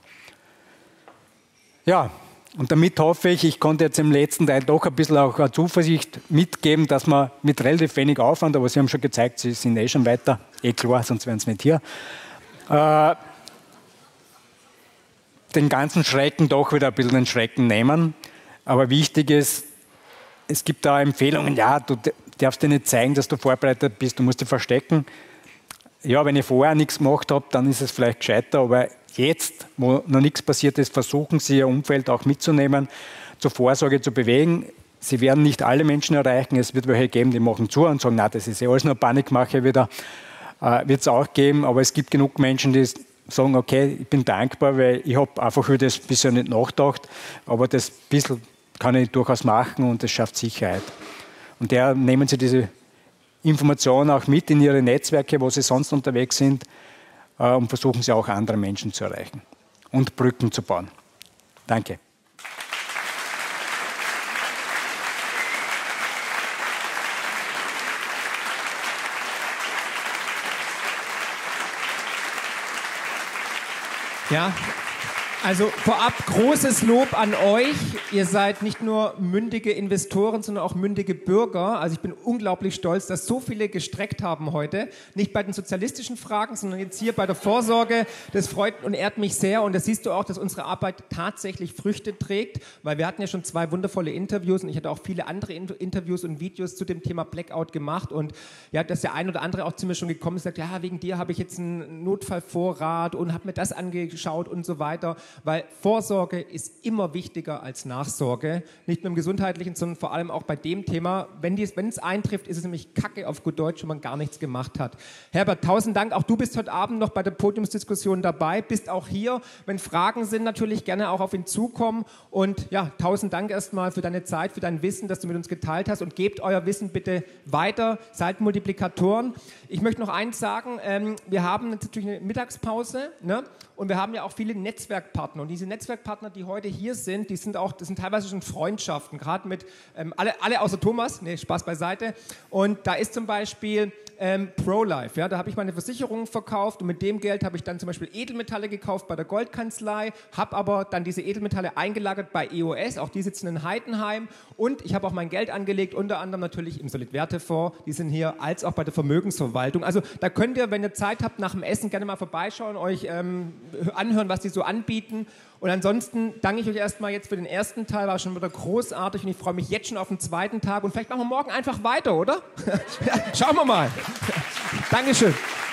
Ja, und damit hoffe ich, ich konnte jetzt im letzten Teil doch ein bisschen auch eine Zuversicht mitgeben, dass man mit relativ wenig Aufwand, aber Sie haben schon gezeigt, Sie sind eh schon weiter, klar, sonst wären Sie nicht hier, den ganzen Schrecken doch wieder ein bisschen den Schrecken nehmen. Aber wichtig ist, es gibt da Empfehlungen, ja, du darfst dir nicht zeigen, dass du vorbereitet bist, du musst dich verstecken. Ja, wenn ich vorher nichts gemacht habe, dann ist es vielleicht gescheiter, aber jetzt, wo noch nichts passiert ist, versuchen Sie, Ihr Umfeld auch mitzunehmen, zur Vorsorge zu bewegen. Sie werden nicht alle Menschen erreichen, es wird welche geben, die machen zu und sagen, na, das ist ja alles nur Panikmache wieder, wird es auch geben, aber es gibt genug Menschen, die sagen, okay, ich bin dankbar, weil ich habe einfach über das bisher nicht nachgedacht, aber das bisschen kann ich durchaus machen und das schafft Sicherheit. Und daher nehmen Sie diese Informationen auch mit in Ihre Netzwerke, wo Sie sonst unterwegs sind, und versuchen Sie auch andere Menschen zu erreichen und Brücken zu bauen. Danke. Ja, also vorab großes Lob an euch. Ihr seid nicht nur mündige Investoren, sondern auch mündige Bürger. Also ich bin unglaublich stolz, dass so viele gestreckt haben heute. Nicht bei den sozialistischen Fragen, sondern jetzt hier bei der Vorsorge. Das freut und ehrt mich sehr. Und da siehst du auch, dass unsere Arbeit tatsächlich Früchte trägt. Weil wir hatten ja schon 2 wundervolle Interviews und ich hatte auch viele andere Interviews und Videos zu dem Thema Blackout gemacht. Und ja, dass der ein oder andere auch zu mir schon gekommen ist und sagt, ja, wegen dir habe ich jetzt einen Notfallvorrat und habe mir das angeschaut und so weiter. Weil Vorsorge ist immer wichtiger als Nachsorge. Nicht nur im Gesundheitlichen, sondern vor allem auch bei dem Thema. Wenn es eintrifft, ist es nämlich Kacke auf gut Deutsch, wenn man gar nichts gemacht hat. Herbert, 1000 Dank. Auch du bist heute Abend noch bei der Podiumsdiskussion dabei, bist auch hier. Wenn Fragen sind, natürlich gerne auch auf ihn zukommen. Und ja, 1000 Dank erstmal für deine Zeit, für dein Wissen, das du mit uns geteilt hast. Und gebt euer Wissen bitte weiter. Seid Multiplikatoren. Ich möchte noch eins sagen. Wir haben natürlich eine Mittagspause, ne? Und wir haben ja auch viele Netzwerkpartner. Und diese Netzwerkpartner, die heute hier sind, das sind teilweise schon Freundschaften, gerade mit alle außer Thomas, nee, Spaß beiseite. Und da ist zum Beispiel ProLife, ja, da habe ich meine Versicherung verkauft und mit dem Geld habe ich dann zum Beispiel Edelmetalle gekauft bei der Goldkanzlei, habe aber dann diese Edelmetalle eingelagert bei EOS, auch die sitzen in Heidenheim und ich habe auch mein Geld angelegt, unter anderem natürlich im Solidwertefonds, die sind hier, als auch bei der Vermögensverwaltung. Also da könnt ihr, wenn ihr Zeit habt, nach dem Essen gerne mal vorbeischauen, euch anhören, was die so anbieten. Und ansonsten danke ich euch erstmal jetzt für den ersten Teil, war schon wieder großartig und ich freue mich jetzt schon auf den zweiten Tag und vielleicht machen wir morgen einfach weiter, oder? Ja, schauen wir mal. Dankeschön.